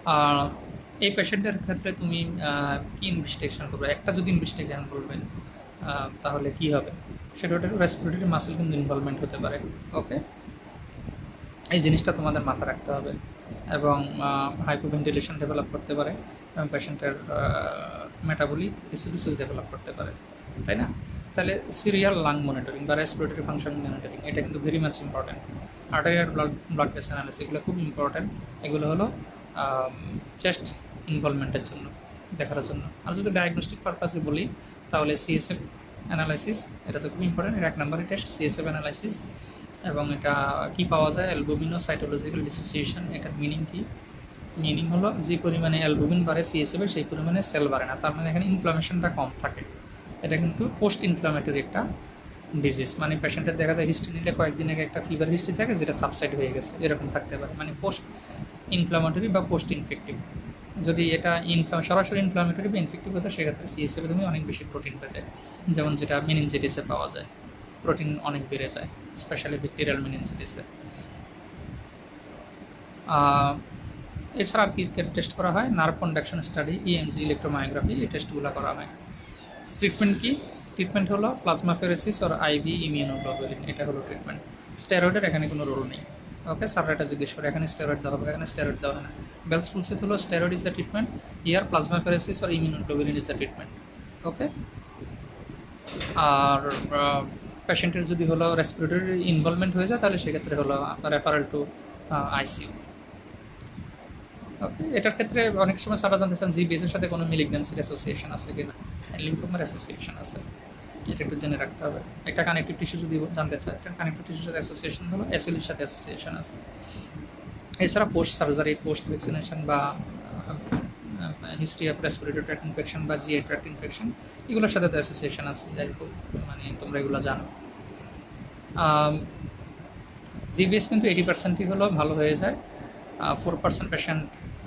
এই পেশেন্টের ক্ষেত্রে তুমি কি ইনভেস্টিগেশন করবে, একটা যদি ইনভেস্টিগেশন করবে তাহলে কি হবে, সেটা ওটা রেসপিরেটরি মাসেল কিন্তু ইনভলভমেন্ট হতে পারে। ওকে, এই জিনিসটা তোমাদের মাথা রাখতে হবে। এবং হাইপোভেন্টিলেশন ডেভেলপ করতে পারে এবং পেশেন্টের মেটাবলিক অ্যাসিডোসিস ডেভেলপ করতে পারে, তাই না? তাহলে সিরিয়াল লাং মনিটরিং বা রেসপিরেটরি ফাংশন মনিটরিং এটা কিন্তু very much important. Arterial blood blood pressure analysis এগুলো খুব ইম্পর্ট্যান্ট। এগুলো হলো চেস্ট ইনভলভমেন্টের জন্য, দেখার জন্য। আর যদি ডায়াগনস্টিক পারপাসে বলি তাহলে সিএসএফ অ্যানালাইসিস এটা তো খুব ইম্পর্ট্যান্ট। এটা এক নম্বরের টেস্ট সিএসএফ অ্যানালাইসিস। এবং এটা কি পাওয়া যায়, অ্যালবুমিনোসাইটোলজিক্যাল ডিসোসিয়েশন। এটার মিনিং কি? মিনিং হলো যে পরিমাণে অ্যালবুমিন বাড়ে সিএসএফের সেই পরিমাণে সেল বাড়ে না, তার মানে এখানে ইনফ্লামেশনটা কম থাকে। এটা কিন্তু পোস্ট ইনফ্লামেটরি একটা ডিজিজ, মানে পেশেন্টের দেখা যায় হিস্ট্রি নিলে কয়েকদিন আগে একটা ফিভার হিস্ট্রি থাকে যেটা সাবসাইড হয়ে গেছে, এরকম থাকতে পারে, মানে পোস্ট ইনফ্লামেটরি বা পোস্ট ইনফেক্টিভ। যদি এটা ইনফ্লা সরাসরি ইনফ্লামেটরি বা ইনফেক্টিভ হতো সেক্ষেত্রে সিএসএফে তুমি অনেক বেশি প্রোটিন পেতে, যেমন যেটা মেনিনজাইটিসে পাওয়া যায়, প্রোটিন অনেক বেড়ে যায় স্পেশালি ব্যাকটেরিয়াল মেনিনজাইটিসে। এছাড়া আর কি টেস্ট করা হয়, nerve conduction study, EMG, electromyography, এই টেস্টগুলো করা হয়। ট্রিটমেন্ট কি? ট্রিটমেন্ট হলো প্লাজমাফেরেসিস আর আইভি ইমিউনোগ্লোবুলিন, এটা হলো ট্রিটমেন্ট। স্টেরয়েডের এখানে কোনো রোল নেই। ওকে, সাবরাইটা জিজ্ঞেস করে এখানে স্টেরয়েড দেওয়া হবে, এখানে স্টেরয়েড দেওয়া হয় না। বেলস ফুলসিত হলো স্টেরয়েড ইজ দ্য ট্রিটমেন্ট, ইয়ার প্লাজমাফেরেসিস আর immunoglobulin is the treatment. Okay, আর পেশেন্টের যদি হলো রেসপিরেটরি ইনভলভমেন্ট হয়ে যায় তাহলে সেক্ষেত্রে হলো রেফারেল টু আইসিইউ। ওকে, এটার ক্ষেত্রে অনেক সময় সারা জানতে চান জিবিএস এর সাথে কোনো মিলিগন্যান্সির অ্যাসোসিয়েশন আছে কিনা, লিম্ফোমার অ্যাসোসিয়েশন আছে, এটা একটু জেনে রাখতে হবে। একটা কানেক্টিভ টিস্যু যদি জানতে চায়, একটা কানেক্টিভ টিস্যুর সাথে অ্যাসোসিয়েশন হলো অ্যাসিলির সাথে অ্যাসোসিয়েশন আছে। এছাড়া পোস্ট সার্জারি, পোস্ট ভ্যাকসিনেশন বা history of respiratory tract infection বা জিআই ট্র্যাক্ট ইনফেকশন এগুলোর সাথে তো অ্যাসোসিয়েশন আছে, যাই হোক মানে তোমরা এগুলো জানো। জিবিএস কিন্তু এইটি পার্সেন্টই হলো ভালো হয়ে যায়, ফোর পার্সেন্ট পেশেন্ট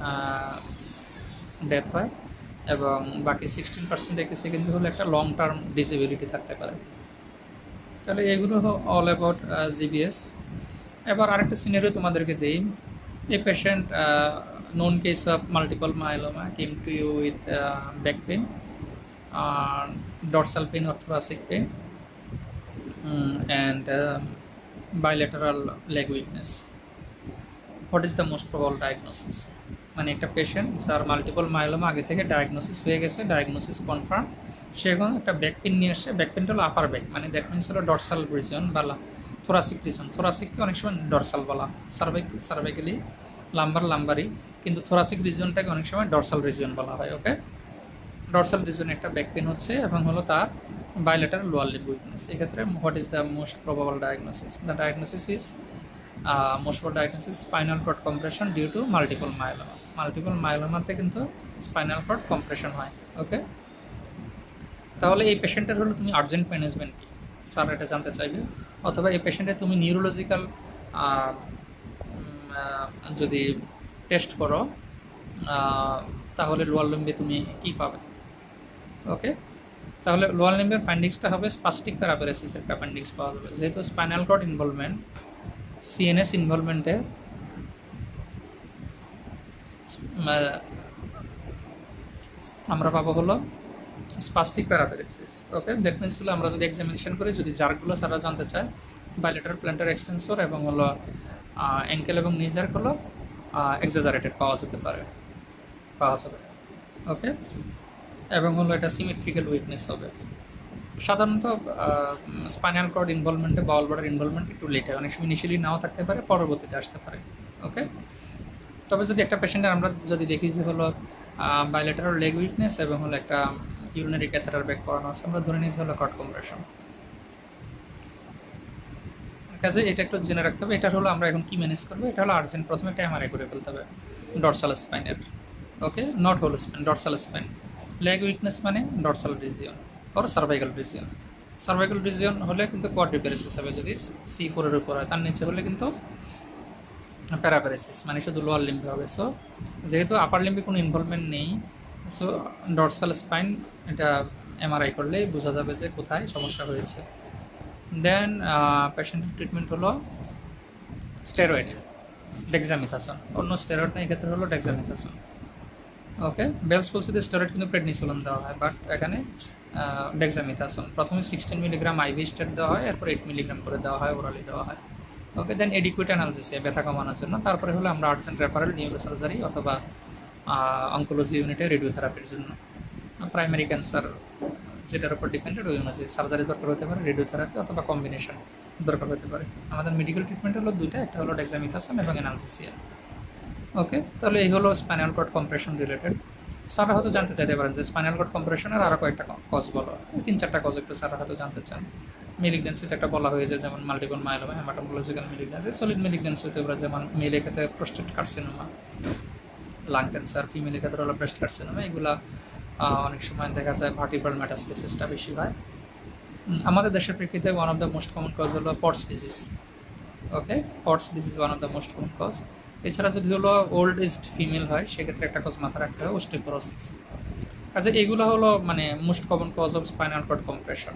ডেথ হয় এবং বাকি সিক্সটিন পার্সেন্ট কেসে কিন্তু হলো একটা লং টার্ম ডিসেবিলিটি থাকতে পারে। তাহলে এগুলো অল অ্যাবাউট জিবিএস। এবার আরেকটা সিনারিও তোমাদেরকে দিই। A patient known case of multiple myeloma came to you with uh, back pain, uh, dorsal pain or thoracic pain, um, and uh, bilateral leg weakness. What is the most probable diagnosis? মানে একটা patient যার multiple myeloma আগে থেকে diagnosis হয়ে গেছে, diagnosis confirm, সে এখন একটা back pain নিয়ে আসছে। ব্যাক পেনটা হলো আপার ব্যাক, মানে দ্যাট মিনস হলো ডরসাল রিজন বা থোরাসিক রিজন। থোরাসিককে অনেক সময় ডরসাল বলা, সার্ভাইকাল সার্ভাইকালি, লাম্বার লাম্বারি, কিন্তু থোরাসিক রিজনটাকে অনেক সময় ডরসাল রিজন বলা হয়। ওকে, ডরসাল রিজনে একটা ব্যাক পেন হচ্ছে এবং হলো তার বাইলেটারাল লোয়ার লিম্ব উইকনেস। এক্ষেত্রে what is the most probable diagnosis? The diagnosis is most probable diagnosis spinal cord compression due to multiple myeloma. Multiple মাইলোমাতে কিন্তু স্পাইনাল কর্ড কম্প্রেশন হয়। ওকে, তাহলে এই পেশেন্টের হলো তুমি আর্জেন্ট ম্যানেজমেন্ট কি স্যার এটা জানতে চাইবে, অথবা এই পেশেন্টের তুমি নিউরোলজিক্যাল যদি টেস্ট করো তাহলে লোয়ার লিম্বে তুমি কি পাবে। ওকে, তাহলে লোয়ার লিম্বের ফাইন্ডিংসটা হবে স্পাস্টিক প্যারাপারেসিস একটা ফাইন্ডিংস পাওয়া যাবে, যেহেতু স্পাইনাল কর্ড ইনভলভমেন্ট, সিএনএস ইনভলভমেন্টে আমরা পাবো হলো spastic paraparesis. Okay, that means হলো আমরা যদি এক্সামিনেশন করি, যদি জার্কগুলো সারা জানতে চায়, বাইলেটারাল প্ল্যান্টার এক্সটেন্সর এবং হলো অ্যাঙ্কেল এবং নি জার্ক হলো এক্সাজারেটেড পাওয়া যেতে পারে, পাওয়া যাবে। ওকে, এবং হলো এটা সিমেট্রিক্যাল উইকনেস হবে। সাধারণত স্পাইনাল কর্ড ইনভলভমেন্টে বাউল ব্লাডার ইনভলভমেন্ট একটু লেট হয়, অনেক সময় ইনিশিয়ালি নাও থাকতে পারে, পরবর্তীতে আসতে পারে। ওকে, তবে যদি একটা পেশেন্টের আমরা যদি দেখি যে হলো বাইলেটারাল লেগ উইকনেস এবং হলো একটা ইউরিনারি ক্যাথেটার ব্যাক করানো আছে, আমরা ধরে নিয়েছি হলো কর্ড কম্প্রেশন। কাজে এটা একটু জেনে রাখতে হবে। এটা হলো আমরা এখন কি ম্যানেজ করবো, এটা হলো আর্জেন্ট প্রথমে একটা এমআরআই করে ফেলতে হবে ডরসাল স্পাইনের। Okay, not whole spine, dorsal spine. Leg weakness মানে dorsal region or cervical region. Cervical region হলে কিন্তু কোয়াড্রিপ্যারেসিস হবে যদি সি ফোরের উপর হয়, তার নিচে হলে কিন্তু প্যারাপ্যারেসিস, মানে শুধু লোয়ার লিম্বে হবে। সো যেহেতু আপার লিম্বে কোনো ইনভলভমেন্ট নেই, সো ডরসাল স্পাইন এটা এমআরআই করলেই বোঝা যাবে যে কোথায় সমস্যা হয়েছে। দেন পেশেন্টের ট্রিটমেন্ট হলো স্টেরয়েড, ডেক্সামিথাসন। অন্য স্টেরয়েড নেই, এক্ষেত্রে হলো ডেক্সামিথাসন। ওকে, বেলস পলসিতে স্টেরয়েড কিন্তু প্রেডনিসোলন দেওয়া হয়, বাট এখানে ডেক্সামিথাসোন প্রথমে সিক্সটিন মিলিগ্রাম আইভি স্টেট দেওয়া হয়, এরপর এইট মিলিগ্রাম করে দেওয়া হয়, ওরালি দেওয়া হয়। ওকে, দেন এডিকুয়েট অ্যানালজেসিয়া ব্যথা কমানোর জন্য। তারপরে হলো আমরা আর্জেন্ট রেফারেল নিউরোসার্জারি অথবা অঙ্কোলজি ইউনিটে রেডিওথেরাপির জন্য। প্রাইমারি ক্যান্সার যেটার উপর ডিপেন্ডেড ওই অনুযায়ী সার্জারি দরকার হতে পারে, রেডিওথেরাপি অথবা কম্বিনেশন দরকার হতে পারে। আমাদের মেডিকেল ট্রিটমেন্ট হলো দুইটা, একটা হলো ডেক্সামিথাসোন এবং অ্যানালজেসিয়া। ওকে, তাহলে এই হলো স্পাইনাল কর্ড কম্প্রেশন রিলেটেড। স্যাররা হয়তো জানতে চাইতে পারেন যে স্পাইনাল কর্ড কম্প্রেশনের আরও কয়েকটা কজ বলো, তিন চারটা কজ একটু স্যাররা হয়তো জানতে চান। মেলিগন্যান্সিতে একটা বলা হয়েছে যেমন multiple myeloma, haematological malignancy, solid malignancy হতে পারে যেমন মেলে ক্ষেত্রে প্রোস্টেট কার্সিনোমা, লাং ক্যান্সার, ফিমেলের ক্ষেত্রে হলো ব্রেস্ট কার্সিনোমা। এগুলা অনেক সময় দেখা যায় ভার্টিব্রাল মেটাস্টেসিসটা বেশি হয়। আমাদের দেশের প্রেক্ষিতে one of the most common cause হলো Pott's disease. Okay, Pott's disease one of the most common cause. এছাড়া যদি হলো ওল্ড এজড ফিমেল হয় সেক্ষেত্রে একটা কজ মাথা রাখতে হয়, অস্টিওপোরোসিস। কাজে এগুলো হলো মানে most common cause of spinal cord compression,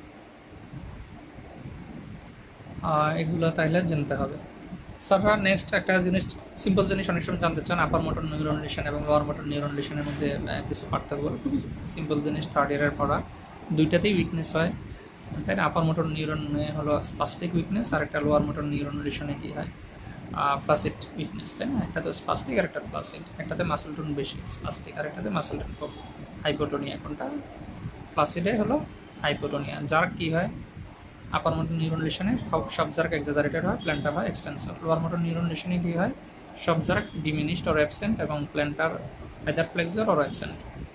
এগুলো তাইলে জানতে হবে। স্যাররা নেক্সট একটা জিনিস, সিম্পল জিনিস অনেক সময় জানতে চান, আপার মোটর নিউরন লিশন এবং লোয়ার মোটর নিউরন লিশনের মধ্যে কিছু পার্থক্য। খুবই সিম্পল জিনিস, থার্ড ইয়ারের পড়া, দুইটাতেই উইকনেস হয়, তাই না? আপার মোটর নিউরনে হলো স্পাস্টিক উইকনেস, আর একটা লোয়ার মোটর নিউরন লিশনে কী হয়, ফ্লাসিড উইকনেস, তাই না? একটা তো স্পাস্টিক আর একটা ফ্লাসিড, একটাতে মাসেল টোন বেশি স্পাস্টিক, আর একটাতে মাসেল টোন কম হাইপোটোনিয়া। কোনটা? ফ্লাসিডে হলো হাইপোটোনিয়া। যার কী হয়, আপার মোটর নিউরন লিশনে সব সব জার্ক এক্সাজারেটেড হয়, প্ল্যান্টার হয় এক্সটেন্সর। লোয়ার মোটর নিউরন লিশনে কী হয়, সব জার্ক ডিমিনিশড অর অ্যাবসেন্ট এবং plantar either flexor or absent.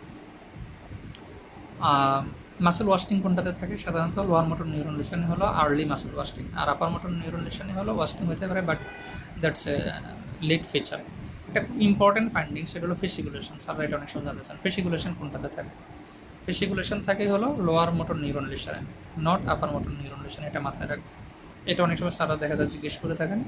Muscle wasting কোনটাতে থাকে? সাধারণত লোয়ার মোটর নিউরন লিশনে হলো আর্লি মাসেল ওয়াস্টিং, আর আপার মোটর নিউরন লিশনে হলো ওয়াস্টিং হতে পারে, but that's a late feature. একটা ইম্পর্টেন্ট ফাইন্ডিং সেটা হলো ফেসিকুলেশন। স্যাররা এটা অনেক সময় জানতে চান, ফেসিকুলেশন কোনটাতে থাকে? ফেসিকুলেশন থাকে হলো লোয়ার মোটর নিউরন লিশনে, নট আপার মোটর নিউরন লিশনে, এটা মাথায় রাখবে। এটা অনেক সময় স্যাররা দেখা যায় জিজ্ঞেস করে থাকেন।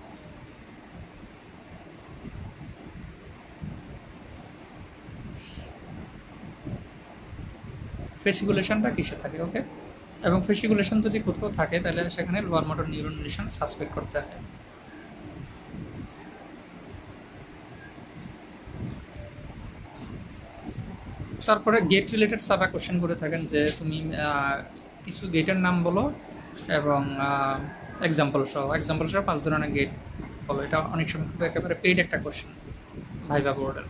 ফেসিকুলেশনটা কিসে থাকে? ওকে, এবং ফেসিকুলেশন যদি কোথাও থাকে তাহলে সেখানে lower motor neuron lesion suspect করতে হয়। তারপরে গেট রিলেটেড স্যাররা কোশ্চেন করে থাকেন যে তুমি কিছু গেটের নাম বলো এবং এক্সাম্পল সহ, এক্সাম্পল সহ পাঁচ ধরনের গেট বলো। এটা অনেক সময় খুব একেবারে পেইড একটা কোশ্চেন ভাইভা বোর্ডের।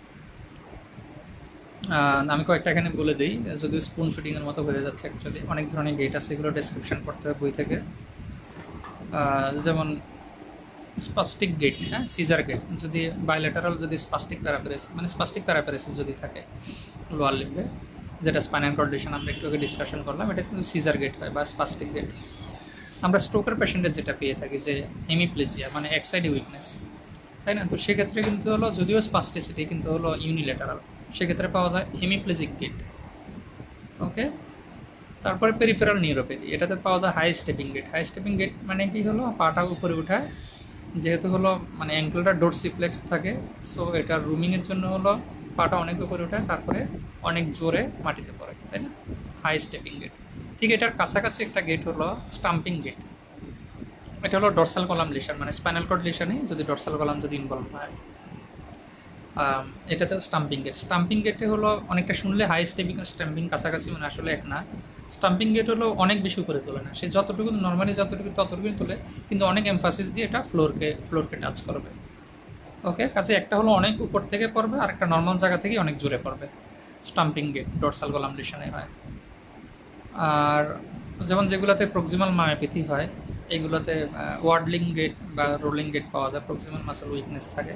আমি কয়েকটা এখানে বলে দিই, যদিও স্পুন ফিডিংয়ের মতো হয়ে যাচ্ছে অ্যাকচুয়ালি। অনেক ধরনের গেট আছে, এগুলো ডেসক্রিপশন করতে হবে বই থেকে। যেমন স্পাস্টিক গেট, হ্যাঁ, সিজার গেট, যদি বাইলেটারাল যদি স্পাস্টিক প্যারাপ্যারেসিস মানে স্পাস্টিক প্যারাপ্যারেসিস যদি থাকে লোয়ার লিম্বে, যেটা স্পাইনাল কর্ড লিশন আমরা একটু আগে ডিসকাশন করলাম, এটা কিন্তু সিজার গেট হয় বা স্পাস্টিক গেট। আমরা স্ট্রোকের পেশেন্টের যেটা পেয়ে থাকি যে হেমিপ্লেজিয়া মানে এক সাইডে উইকনেস, তাই না? তো সেক্ষেত্রে কিন্তু হলো যদিও স্পাস্টিসিটি কিন্তু হলো ইউনিলেটারাল, সেক্ষেত্রে পাওয়া যায় হেমিপ্লেজিক গেট। ওকে, তারপরে পেরিফেরাল নিউরোপ্যাথি, এটাতে পাওয়া যায় high stepping gait. High stepping gait মানে কি হলো, পাটা উপরে উঠায়, যেহেতু হলো মানে অ্যাঙ্কেলটা ডোরসিফ্লেক্স থাকে, সো এটা রুমিংয়ের জন্য হলো পাটা অনেক উপরে উঠায়, তারপরে অনেক জোরে মাটিতে পড়ে, তাই না? High stepping gait. ঠিক এটার কাছাকাছি একটা গেট হলো স্টাম্পিং গেট। এটা হলো ডরসাল কলাম লিশন, মানে স্পাইনাল কর্ড লিশনে যদি ডরসাল কলাম যদি ইনভলভ হয়, এটাতে স্টাম্পিং গেট। স্টাম্পিং গেটে হলো অনেকটা শুনলে হাই স্টেপিং আর স্টাম্পিং কাছাকাছি, মানে আসলে এক না। স্টাম্পিং গেট হলো অনেক বেশি উপরে তোলে না, সে যতটুকু নর্মালি যতটুকু ততটুকুই তোলে, কিন্তু অনেক এমফাসিস দিয়ে এটা ফ্লোরকে ফ্লোরকে টাচ করবে। ওকে, কাছে একটা হলো অনেক উপর থেকে পড়বে, আর একটা নর্মাল জায়গা থেকে অনেক জোরে পড়বে। স্টাম্পিং গেট ডরসাল কলাম লিশনে হয়। আর যেমন যেগুলোতে প্রক্সিমাল মায়োপ্যাথি হয়, এগুলোতে ওয়ার্ডলিং গেট বা রোলিং গেট পাওয়া যায়, প্রক্সিমাল মাসেল উইকনেস থাকে,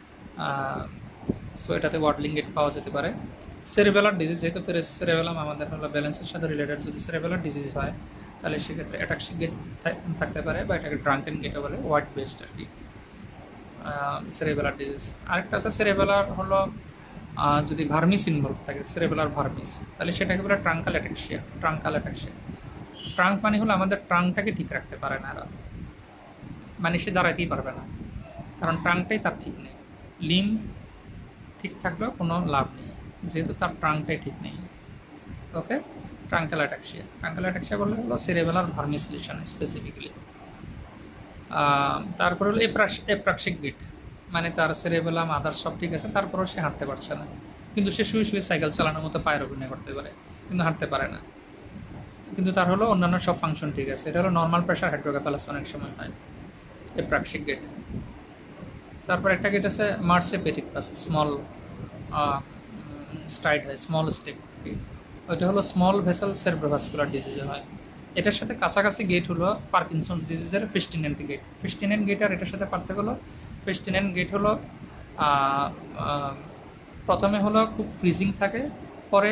সো এটাতে ওয়ার্ডলিং গেট পাওয়া যেতে পারে। সেরেবেলার ডিজিজ, যেহেতু সেরেবেলাম আমাদের হলো ব্যালেন্সের সাথে রিলেটেড, যদি সেরেবেলার ডিজিজ হয় তাহলে সেক্ষেত্রে অ্যাটাক্সিক গেট থাকতে পারে, বা এটাকে ড্রাঙ্কেন গেটও বলে, হোয়াইট বেস্ট আর কি সেরেবেলার ডিজিজ। আরেকটা আছে সেরেবেলার হলো যদি ভার্মিস ইনভলভ থাকে, সেরেবেলার ভার্মিস, তাহলে সেটাকে বলে truncal ataxia. Truncal ataxia, trunk মানে হলো আমাদের ট্রাঙ্কটাকে ঠিক রাখতে পারে না এরা, মানে সে দাঁড়াতেই পারবে না, কারণ ট্রাঙ্কটাই তার ঠিক নেই। লিম ঠিক থাকলেও কোনো লাভ নেই, যেহেতু তার ট্রাঙ্কটাই ঠিক নেই। ওকে, ট্রাঙ্কাল অ্যাটাক্সিয়া। ট্রাঙ্কাল অ্যাটাক্সিয়া বললে হলো সেরেবেলার ভার্মিস লিশন স্পেসিফিক্যালি। তারপরে হলো এপ্রাক্সিক গেট, মানে তার সেরেবেলাম আদার্স সব ঠিক আছে, তারপরেও সে হাঁটতে পারছে না। কিন্তু সে শুয়ে শুয়ে সাইকেল চালানোর মতো পায়ের অভিনয় করতে পারে, কিন্তু হাঁটতে পারে না। কিন্তু তার হলো অন্যান্য সব ফাংশন ঠিক আছে। এটা হলো নর্মাল প্রেশার হাইড্রোকেফালাস অনেক সময় হয় এই প্রাক্ষিক গেট। তারপর একটা গেট আছে মার্সে পেটিকপাস, স্মল স্ট্রাইড হয়, স্মল স্টেপ। ওইটা হলো স্মল ভেসেল সেরেব্রোভাস্কুলার ডিজিজে হয়। এটার সাথে কাছাকাছি গেট হলো পার্কিনসন্স ডিজিজের ফিস্টিনেন্ট গেট। ফিস্টিনেন্ট গেট আর এটার সাথে পার্থক্য হলো ফিস্টিনেন্ট গেট হলো প্রথমে হলো খুব ফ্রিজিং থাকে, পরে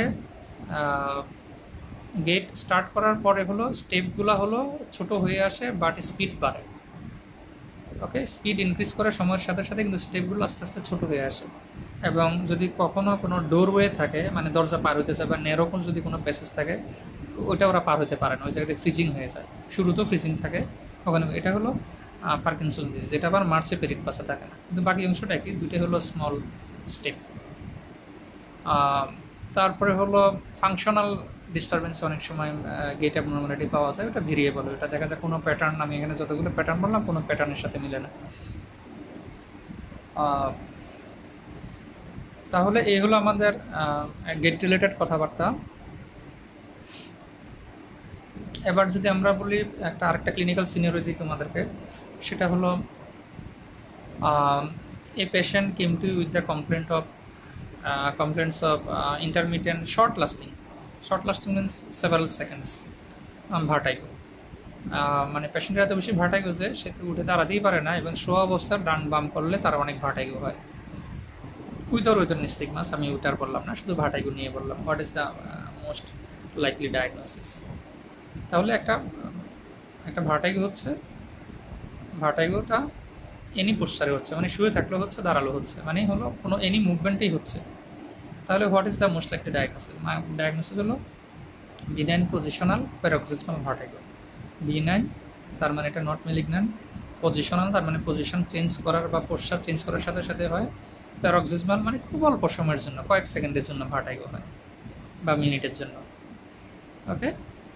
গেট স্টার্ট করার পরে হলো স্টেপগুলো হলো ছোট হয়ে আসে, বাট স্পিড বাড়ে। ওকে, স্পিড ইনক্রিজ করে সময়ের সাথে সাথে, কিন্তু স্টেপগুলো আস্তে আস্তে ছোট হয়ে আসে। এবং যদি কখনো কোনো ডোরওয়ে থাকে, মানে দরজা পার হতে যায়, বা নেরকম যদি কোনো প্যাসেজ থাকে, ওইটা ওরা পার হতে পারে না, ওই জায়গাতে ফ্রিজিং হয়ে যায়। শুরুতেও ফ্রিজিং থাকে ওখানে। এটা হলো পার্কিনসন্স ডিজিজ, যেটা আবার মার্সে পেরিকপাসে থাকে না, কিন্তু বাকি অংশটা কি, দুটোই হলো স্মল স্টেপ। তারপরে হলো ফাংশনাল ডিস্টারবেন্স, অনেক সময় গেট অ্যাবনর্মালিটি পাওয়া যায়, ওটা ভেরিয়েবল। এটা দেখা যায় কোনো প্যাটার্ন, আমি এখানে যতগুলো প্যাটার্ন বললাম কোনো প্যাটার্নের সাথে মিলে না। তাহলে এই হলো আমাদের গেট রিলেটেড কথাবার্তা। এবার যদি আমরা বলি একটা আরেকটা ক্লিনিক্যাল সিনারিও দিই তোমাদেরকে, সেটা হলো a patient came to with the complaint of complaints of intermittent short lasting. Short lasting means several seconds vertigo. মানে পেশেন্টের এত বেশি ভার্টাইগো যে সে উঠে দাঁড়াতেই পারে না, এবং শোয়া অবস্থার ডান বাম করলে তার অনেক ভার্টাইগো হয়। উইথ অর উইথ নিস্টিগমাস, আমি ওইটার বললাম না, শুধু ভার্টাইগো নিয়ে বললাম। What is the most likely diagnosis? তাহলে একটা একটা ভার্টাইগো হচ্ছে, ভার্টাইগোটা এনি পোস্টারে হচ্ছে, মানে শুয়ে থাকলেও হচ্ছে, দাঁড়ালো হচ্ছে, মানে হলো কোনো এনি মুভমেন্টেই হচ্ছে। তাহলে what is the most likely diagnosis? Diagnosis হলো benign positional paroxysmal vertigo. Benign তার মানে এটা নট ম্যালিগন্যান্ট, পজিশনাল তার মানে পজিশন চেঞ্জ করার বা পোস্টার চেঞ্জ করার সাথে সাথে হয়, প্যারক্সিসমাল মানে খুব অল্প সময়ের জন্য, কয়েক সেকেন্ডের জন্য ভার্টাইগো হয়, বা মিনিটের জন্য। ওকে,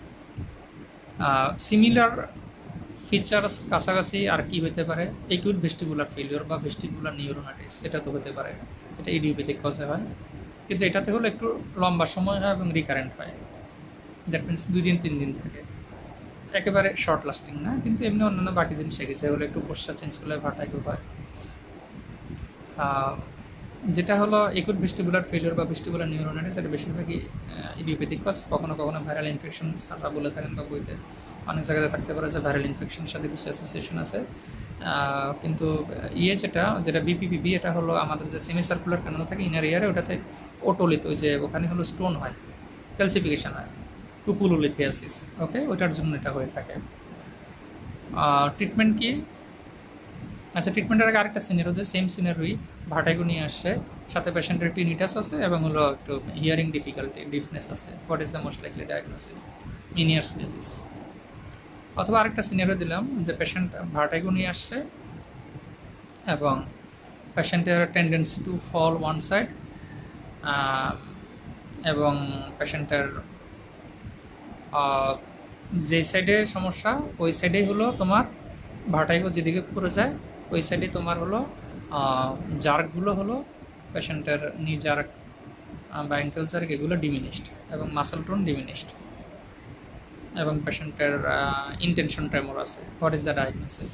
সিমিলার ফিচার্স কাছাকাছি আর কি হতে পারে? একিউট ভেস্টিবুলার ফেলিওর বা ভেস্টিবুলার নিউরোনাইটিস, এটা তো হতে পারে, এটা ইডিওপ্যাথিক কজে হয়, কিন্তু এটাতে হলো একটু লম্বা সময় হয় এবং রিকারেন্ট হয়। দ্যাট মিনস দুই দিন তিন দিন থাকে, একেবারে শর্ট লাস্টিং না, কিন্তু এমনি অন্যান্য বাকি জিনিস শিখেছে, হলো একটু পোস্টার চেঞ্জ করলে ভার্টাইগো হয়। যেটা হলো একুট ভেস্টিবুলার ফেলিওর বা ভেস্টিবুলার নিউরোনাইটিস, এটা বেশিরভাগই ইডিওপ্যাথিক কজ। কখনো কখনো ভাইরাল ইনফেকশন স্যাররা বলে থাকেন বা বইতে অনেক জায়গাতে থাকতে পারে যে ভাইরাল ইনফেকশনের সাথে কিছু অ্যাসোসিয়েশন আছে, কিন্তু ইয়ে যেটা যেটা বিপিপিবি, এটা হলো আমাদের যে সেমি সার্কুলার ক্যানেল থাকে ইনার ইয়ারে, ওটাতে ওটোলিথ, ওই যে ওখানে হলো স্টোন হয়, ক্যালসিফিকেশন হয়, কুপুলোলিথিয়াসিস। ওকে, ওইটার জন্য এটা হয়ে থাকে। ট্রিটমেন্ট কি? আচ্ছা, ট্রিটমেন্টের আগে আরেকটা সিনারিও, সেম সিনারিওই, ভার্টাইগো নিয়ে আসছে, সাথে পেশেন্টের টিনিটাস আছে এবং হলো একটু হিয়ারিং ডিফিকাল্টি, ডিফনেস আছে। What is the most likely diagnosis? Meniere's disease. অথবা আরেকটা সিনারিও দিলাম যে পেশেন্ট ভার্টাইগো নিয়ে আসছে এবং পেশেন্টের tendency to fall one side, এবং পেশেন্টের যেই সাইডে সমস্যা ওই সাইডেই হলো তোমার ভার্টাইগো যেদিকে পড়ে যায়, ওই সাইডে তোমার হলো জার্কগুলো হলো পেশেন্টের নি জার্ক বা অ্যাঙ্কেল জার্ক, এগুলো ডিমিনিশড এবং মাসেল টোন ডিমিনিশড, এবং পেশেন্টের ইনটেনশন ট্রেমর আছে। What is the diagnosis?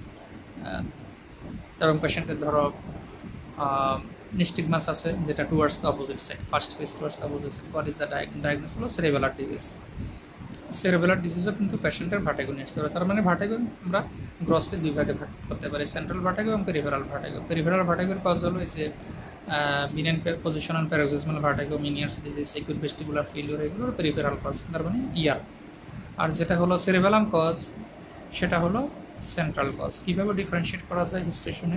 এবং পেশেন্টের ধরো নিস্টিগমাস আছে, যেটা towards the opposite side, first phase towards the opposite side. What is the diagnosis? হলো সেরেবেলার ডিজিজ। সেরেবেলার ডিজিজও কিন্তু পেশেন্টের ভার্টাইগো নিয়ে আসতে পারে। তার মানে ভার্টাইগো আমরা গ্রসলি দুই ভাগে ভাগ করতে পারি, সেন্ট্রাল ভার্টাইগো এবং পেরিফেরাল ভার্টাইগো। পেরিফেরাল ভার্টাইগোর কজ হলো এই যে benign positional paroxysmal vertigo, Meniere's disease, acute vestibular failure, এগুলোর পেরিফেরাল কজ, তার মানে ইয়ার। আর যেটা হলো সেরেবেলাম কজ, সেটা হলো সেন্ট্রাল কজ। কীভাবে ডিফারেন্সিয়েট করা যায় হিস্টেশনে?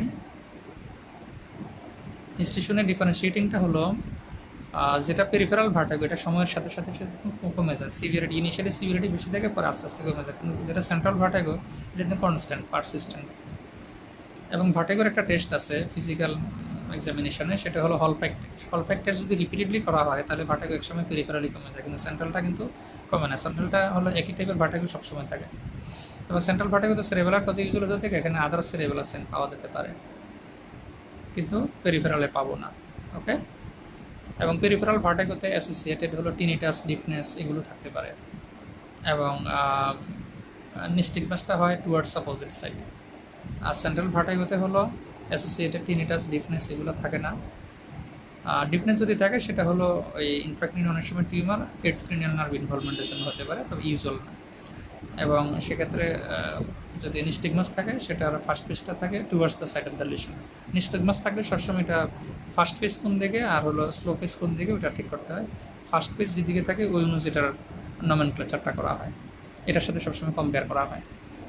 হিস্টেশনে ডিফারেন্সিয়েটিংটা হলো যেটা পেরিফেরাল ভার্টাইগো, এটা সময়ের সাথে সাথে কমে যায়, সিভিয়ারিটি ইনিশিয়ালি সিভিয়ারিটি বেশি থাকে, পরে আস্তে আস্তে কমে যায়। কিন্তু যেটা সেন্ট্রাল ভার্টাইগো, এটা কিন্তু কনস্ট্যান্ট, পারসিস্টেন্ট। এবং ভার্টাইগোর একটা টেস্ট আছে ফিজিক্যাল এক্সামিনেশনে, সেটা হলো Hallpike test. Hallpike test যদি রিপিটেডলি করা হয় তাহলে ভার্টাইগো একসময় পেরিফেরালি কমে যায়, কিন্তু সেন্ট্রালটা কিন্তু কমে না। সেন্ট্রালটা হলো একই টাইপের ভার্টাইগো সবসময় থাকে, এবং সেন্ট্রাল ভার্টাইগো তো সেরেবেলার কজে ইউজুয়ালি থেকে, এখানে আদার সেরেবেলার সেন্ট পাওয়া যেতে পারে, কিন্তু পেরিফেরালে পাবো না। ওকে, এবং পেরিফেরাল ভার্টিগোতে অ্যাসোসিয়েটেড হলো টিনিটাস, ডিফনেস এগুলো থাকতে পারে। এবং নিস্টিগমাসটা হয় টুয়ার্ডস অপোজিট সাইড। আর সেন্ট্রাল ভার্টিগোতে হলো অ্যাসোসিয়েটেড টিনিটাস, ডিফনেস এগুলো থাকে না। ডিফনেস যদি থাকে সেটা হলো ওই ইনফ্রাক্রিনিয়াল অনেক সময় টিউমার হেড ক্রিনিয়াল নার্ভ ইনভলভমেন্টের জন্য হতে পারে, তবে ইউজুয়াল না। এবং সেক্ষেত্রে যদি নিস্টিগমাস থাকে সেটার ফার্স্ট ফেজটা থাকে towards the side of the lesion. Nystagmus থাকলে সবসময় এটা ফার্স্ট ফেজ কোন দিকে আর হলো স্লো ফেজ কোন দিকে ওটা ঠিক করতে হয়। ফার্স্ট ফেজ যেদিকে থাকে ওই অনুযায়ী এটার নমেনক্লেচারটা করা হয়, এটার সাথে সবসময় কম্পেয়ার করা হয়।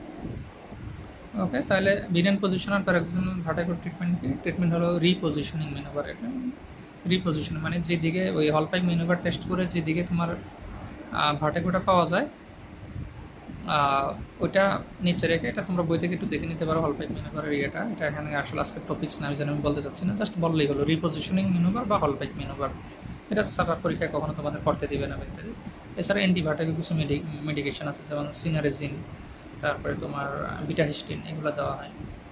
ওকে, তাহলে বিনেন পজিশন আর প্যারাক্সিমাল ভার্টিগো ট্রিটমেন্ট কি? ট্রিটমেন্ট হলো রিপোজিশনিং ম্যানুভার। এটা রিপোজিশন মানে যেদিকে ওই হল পাইপ ম্যানুভার টেস্ট করে যেদিকে তোমার ভার্টিগোটা পাওয়া যায় ওইটা নিচে রেখে, এটা তোমরা বই থেকে একটু দেখে নিতে পারো হল পাইপ ম্যানুভারের ইয়েটা। এটা এখানে আসলে আজকে টপিক্স না, আমি জানি আমি বলতে চাচ্ছি না, জাস্ট বললেই হলো রিপোজিশনিং ম্যানুভার বা হল পাইপ ম্যানুভার। এটা সারা পরীক্ষায় কখনো তোমাদের করতে দিবে না ইত্যাদি। এছাড়া অ্যান্টিভার্টিগো কিছু মেডিকেশন আছে, যেমন সিনারেজিন, তারপরে তোমার বিটাহিস্টিন, এগুলো দেওয়া হয়।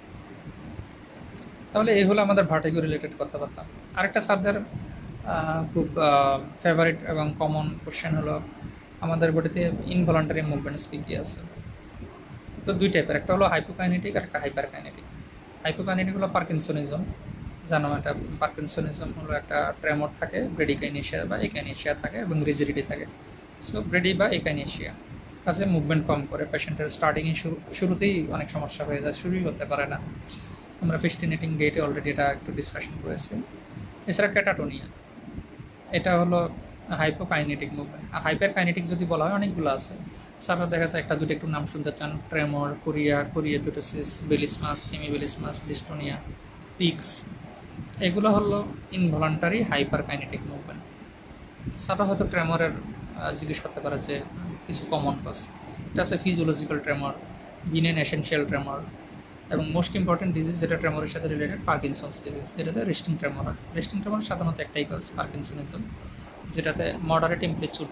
তাহলে এই হলো আমাদের ভার্টিগো রিলেটেড কথাবার্তা। আরেকটা সাবজেক্ট খুব ফেভারিট এবং কমন কোশ্চেন হলো আমাদের বডিতে ইনভলান্টারি মুভমেন্টস কী কী আছে। তো দুই টাইপের, একটা হলো হাইপোকাইনেটিক আর একটা হাইপারকাইনেটিক। হাইপোকাইনেটিক হলো পার্কিনসনিজম, জানো এটা। পার্কিনসনিজম হলো একটা ট্রেমর থাকে, ব্রেডিকাইনেশিয়া বা একাইনেশিয়া থাকে এবং রিজিডিটি থাকে। সো ব্রেডি বা একাইনেশিয়া কাজে মুভমেন্ট কম করে, পেশেন্টের স্টার্টিংয়ে শুরু শুরুতেই অনেক সমস্যা হয়ে যায়, শুরুই করতে পারে না। আমরা ফিস্টিনেটিং গেটে অলরেডি এটা একটু ডিসকাশন করেছি। এছাড়া ক্যাটাটোনিয়া, এটা হলো হাইপোকাইনেটিক মুভমেন্ট। আর হাইপারকাইনেটিক যদি বলা হয় অনেকগুলো আছে, সারা দেখা যায় একটা দুটো একটু নাম শুনতে চান। Tremor, chorea, choreoathetosis, ballismus, hemiballismus, dystonia, পিক্স, এগুলো হলো ইনভলান্টারি হাইপারকাইনেটিক মুভমেন্ট। সারা হয়তো ট্রেমরের জিজ্ঞেস করতে পারে যে কিছু কমন কজ। এটা আছে physiological tremor, benign essential tremor, এবং মোস্ট ইম্পর্টেন্ট ডিজিজ যেটা ট্রেমরের সাথে রিলেটেড পার্কিনসন্স ডিজিজ, যেটাতে রেস্টিং ট্রেমর হয়। রেস্টিং ট্রেমর সাধারণত একটাই কজ, পার্কিনসনিজম, যেটাতে মডারেট এমপ্লিটিউড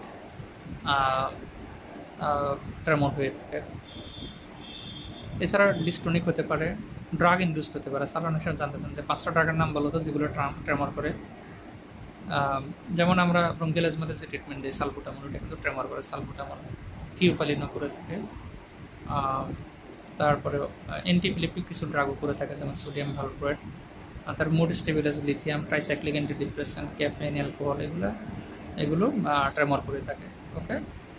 ট্রেমর হয়ে থাকে। এছাড়া ডিস্টোনিক হতে পারে, ড্রাগ ইন্ডিউসড হতে পারে। সাধারণ হিসেবে জানতে চান যে পাঁচটা ড্রাগের নাম বলো তো যেগুলো ট্রেমর করে। যেমন আমরা ব্রঙ্কিয়ালিজমাতে যে ট্রিটমেন্ট দিই সালবুটামল, ওটা কিন্তু ট্রেমর করে। সালবুটামল, থিওফালিনও করে থাকে। তারপরে অ্যান্টিপিলেপ্টিক কিছু ড্রাগও করে থাকে, যেমন সোডিয়াম ভ্যালপ্রয়েট। আর তার mood stabilise, lithium, tricyclic antidepressant, caffeine, alcohol, এগুলো এগুলো ট্রেমর করে থাকে। ওকে,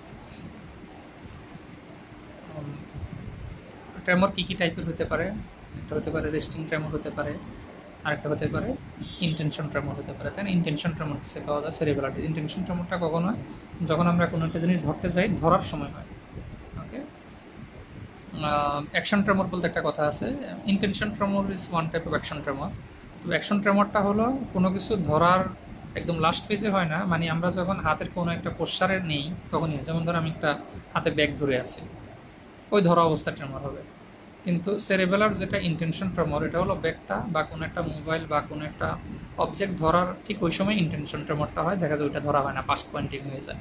ট্রেমর কী কী টাইপের হতে পারে? একটা হতে পারে রেস্টিং ট্রেমর হতে পারে, আরেকটা হতে পারে ইন্টেনশন ট্রেমর হতে পারে। তাই না? ইন্টেনশন ট্রেমর কিসে পাওয়া যায়? সেরিব্রালি। ইন্টেনশন ট্রেমরটা কখন হয়? যখন আমরা কোনো একটা জিনিস ধরতে যাই, ধরার সময় হয়। ওকে, অ্যাকশন ট্রেমর বলতে একটা কথা আছে। Intention tremor is one type of action tremor. তো অ্যাকশন ট্রেমরটা হলো কোনো কিছু ধরার একদম লাস্ট ফেজে হয় না, মানে আমরা যখন হাতের কোনো একটা পোশ্চারে নেই তখনই। যেমন ধর আমি একটা হাতে ব্যাগ ধরে আছি, ওই ধরা অবস্থা ট্রেমর হবে। কিন্তু সেরেবেলার যেটা ইন্টেনশন ট্রেমর, এটা হলো ব্যাগটা বা কোনো একটা মোবাইল বা কোনো একটা অবজেক্ট ধরার ঠিক ওই সময় ইন্টেনশন ট্রেমরটা হয়। দেখা যায় ওইটা ধরা হয় না, পাস্ট পয়েন্টিং হয়ে যায়।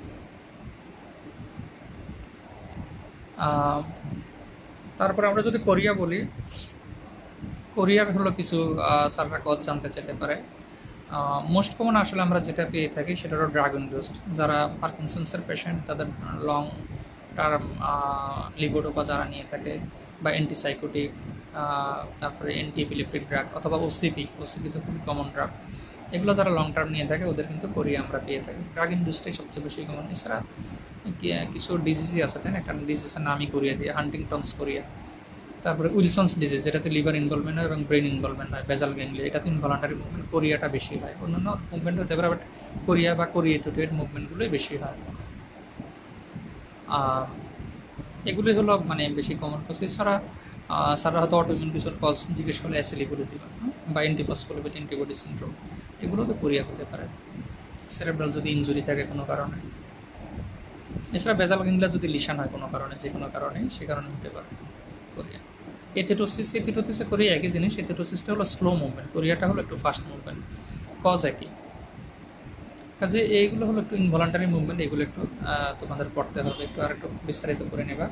তারপরে আমরা যদি কোরিয়া বলি, কোরিয়ার হলো কিছু সাররা কজ জানতে চাইতে পারে। মোস্ট কমন আসলে আমরা যেটা পেয়ে থাকি সেটা হলো ড্রাগ ইন্ডিউসড। যারা পার্কিনসন্সের পেশেন্ট তাদের লং টার্ম লিবোডোপা যারা নিয়ে থাকে, বা অ্যান্টিসাইকোটিক, তারপরে অ্যান্টিএপিলেপটিক ড্রাগ অথবা ওসিপি, ওসিপি তো খুবই কমন ড্রাগ, এগুলো যারা লং টার্ম নিয়ে থাকে ওদের কিন্তু কোরিয়া আমরা পেয়ে থাকি। ড্রাগ ইন্ডিউসডটাই সবচেয়ে বেশি কমন। এছাড়া কিছু ডিজিজই আছে, তাই না? একটা ডিজিজের নামই কোরিয়া দিয়ে, হান্টিংটনস কোরিয়া। তারপরে উইলসন্স ডিজিজ, যেটাতে লিভার ইনভলভমেন্ট হয় এবং ব্রেন ইনভলভমেন্ট হয়, বেজাল গ্যাংলিয়া, এটা তো ইনভলান্টারি মুভমেন্ট। কোরিয়াটা বেশি হয়, অন্যান্য মুভমেন্ট হতে পারে, বাট কোরিয়া বা কোরিয়েটেড মুভমেন্টগুলোই বেশি হয়। এগুলি হলো মানে বেশি কমন কজ। এছাড়া সারা হয়তো অটোইমিউন কিছুর কজ জিজ্ঞেস করলে অ্যাসিলি বলে দিবা, বা অ্যান্টিফসফোলিপিড অ্যান্টিবডি সিন্ড্রোম, এগুলো তো কোরিয়া হতে পারে। সেরেব্রাল যদি ইনজুরি থাকে কোনো কারণে। এছাড়া বেজাল গ্যাংলিয়া যদি লিশন হয় কোনো কারণে, যে কোনো কারণে, সে কারণে হতে পারে কোরিয়া। এথেটোসিস, এথেটোসিসে কোরিয়া একই জিনিস। এথেটোসিসটা হলো স্লো মুভমেন্ট, কোরিয়াটা হলো একটু ফাস্ট মুভমেন্ট, কজ একই। কাজে এইগুলো হলো একটু ইনভলান্টারি মুভমেন্ট, এগুলো একটু তোমাদের পড়তে হবে, একটু আর একটু বিস্তারিত করে নেবা।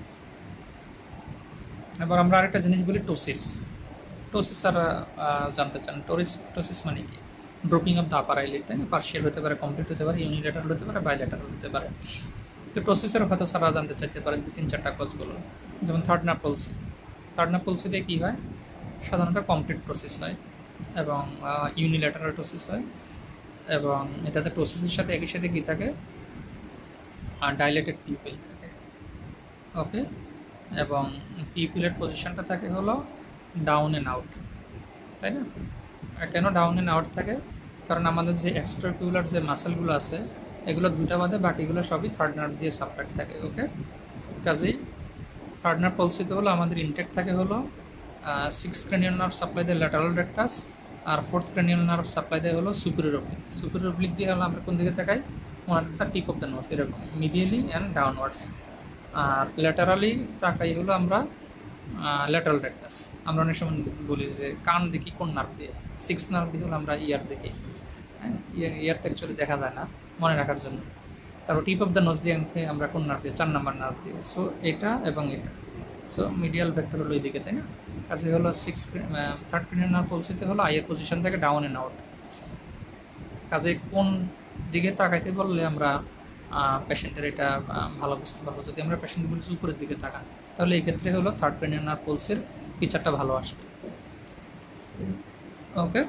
এবার আমরা আরেকটা জিনিস বলি, টোসিস। টোসিস আর জানতে চান, টোরিস টোসিস মানে কি? Drooping of the upper eyelid, তাই না? পার্শিয়াল হতে পারে, কমপ্লিট হতে পারে, ইউনিল্যাটারাল হতে পারে, বাইল্যাটারাল হতে পারে। তো টোসিসের হয়তো সারা জানতে চাইতে পারেন যে তিন চারটা কজগুলো, যেমন থার্ড নাপলসি। থার্ড নাপলসিতে কী হয়? সাধারণত কমপ্লিট টোসিস হয় এবং ইউনিল্যাটারাল টোসিস হয়, এবং এটাতে টোসিসের সাথে একই সাথে কী থাকে? ডাইলেটেড পিউপিল থাকে। ওকে, এবং পিউপিলের পজিশনটা থাকে হলো ডাউন অ্যান্ড আউট, তাই না? কেন ডাউন অ্যান্ড আউট থাকে? কারণ আমাদের যে এক্সট্রাকিউলার যে মাসেলগুলো আছে এগুলো দুটা বাদে বাকিগুলো সবই থার্ড নার্ভ দিয়ে সাপ্লাইড থাকে। ওকে, কাজেই থার্ড নার্ভ পলসিতে হলো আমাদের ইনটেক থাকে হলো সিক্স ক্রেনিয়াল নার্ভ সাপ্লাই দেয় ল্যাটারাল রেক্টাস, আর ফোর্থ ক্রেনিয়াল নার্ভ সাপ্লাই দেয় হলো সুপিরিয়র অবলিক। সুপিরিয়র অবলিক দিয়ে হলো আমরা কোন দিকে তাকাই? ওনারটা টিপ অফ দ্য নোজ, এরকম মিডিয়ালি অ্যান্ড ডাউনওয়ার্ডস। আর ল্যাটারালি তাকাই হলো আমরা ল্যাটারাল রেক্টাস। আমরা অনেক সময় বলি যে কান দেখি কোন নার্ভ দিয়ে, সিক্স নার্ভ দিয়ে হলো আমরা ইয়ার দেখি। হ্যাঁ, ইয়ার তো অ্যাকচুয়ালি দেখা যায় না, মনে রাখার জন্য। তারপর টিপ অফ দ্য নোজ দিয়ে আমরা কোন নার্ভ দিয়ে? চার নাম্বার নার্ভ দিয়ে। সো এটা এবং এটা, সো মিডিয়াল ভেক্টর হলো এই দিকে, তাই না? কাজে হলো সিক্স থার্ড ক্রেনিয়াল নার্ভ পলসিতে হলো আইয়ের পজিশন থেকে ডাউন অ্যান্ড আউট। কাজে কোন দিকে তাকাইতে বললে আমরা পেশেন্টের এটা ভালো বুঝতে পারবো। যদি আমরা পেশেন্ট বলছি উপরের দিকে তাকান, তাহলে এই ক্ষেত্রে হলো থার্ড ক্রেনিয়াল নার্ভ পলসের ফিচারটা ভালো আসবে। ওকে,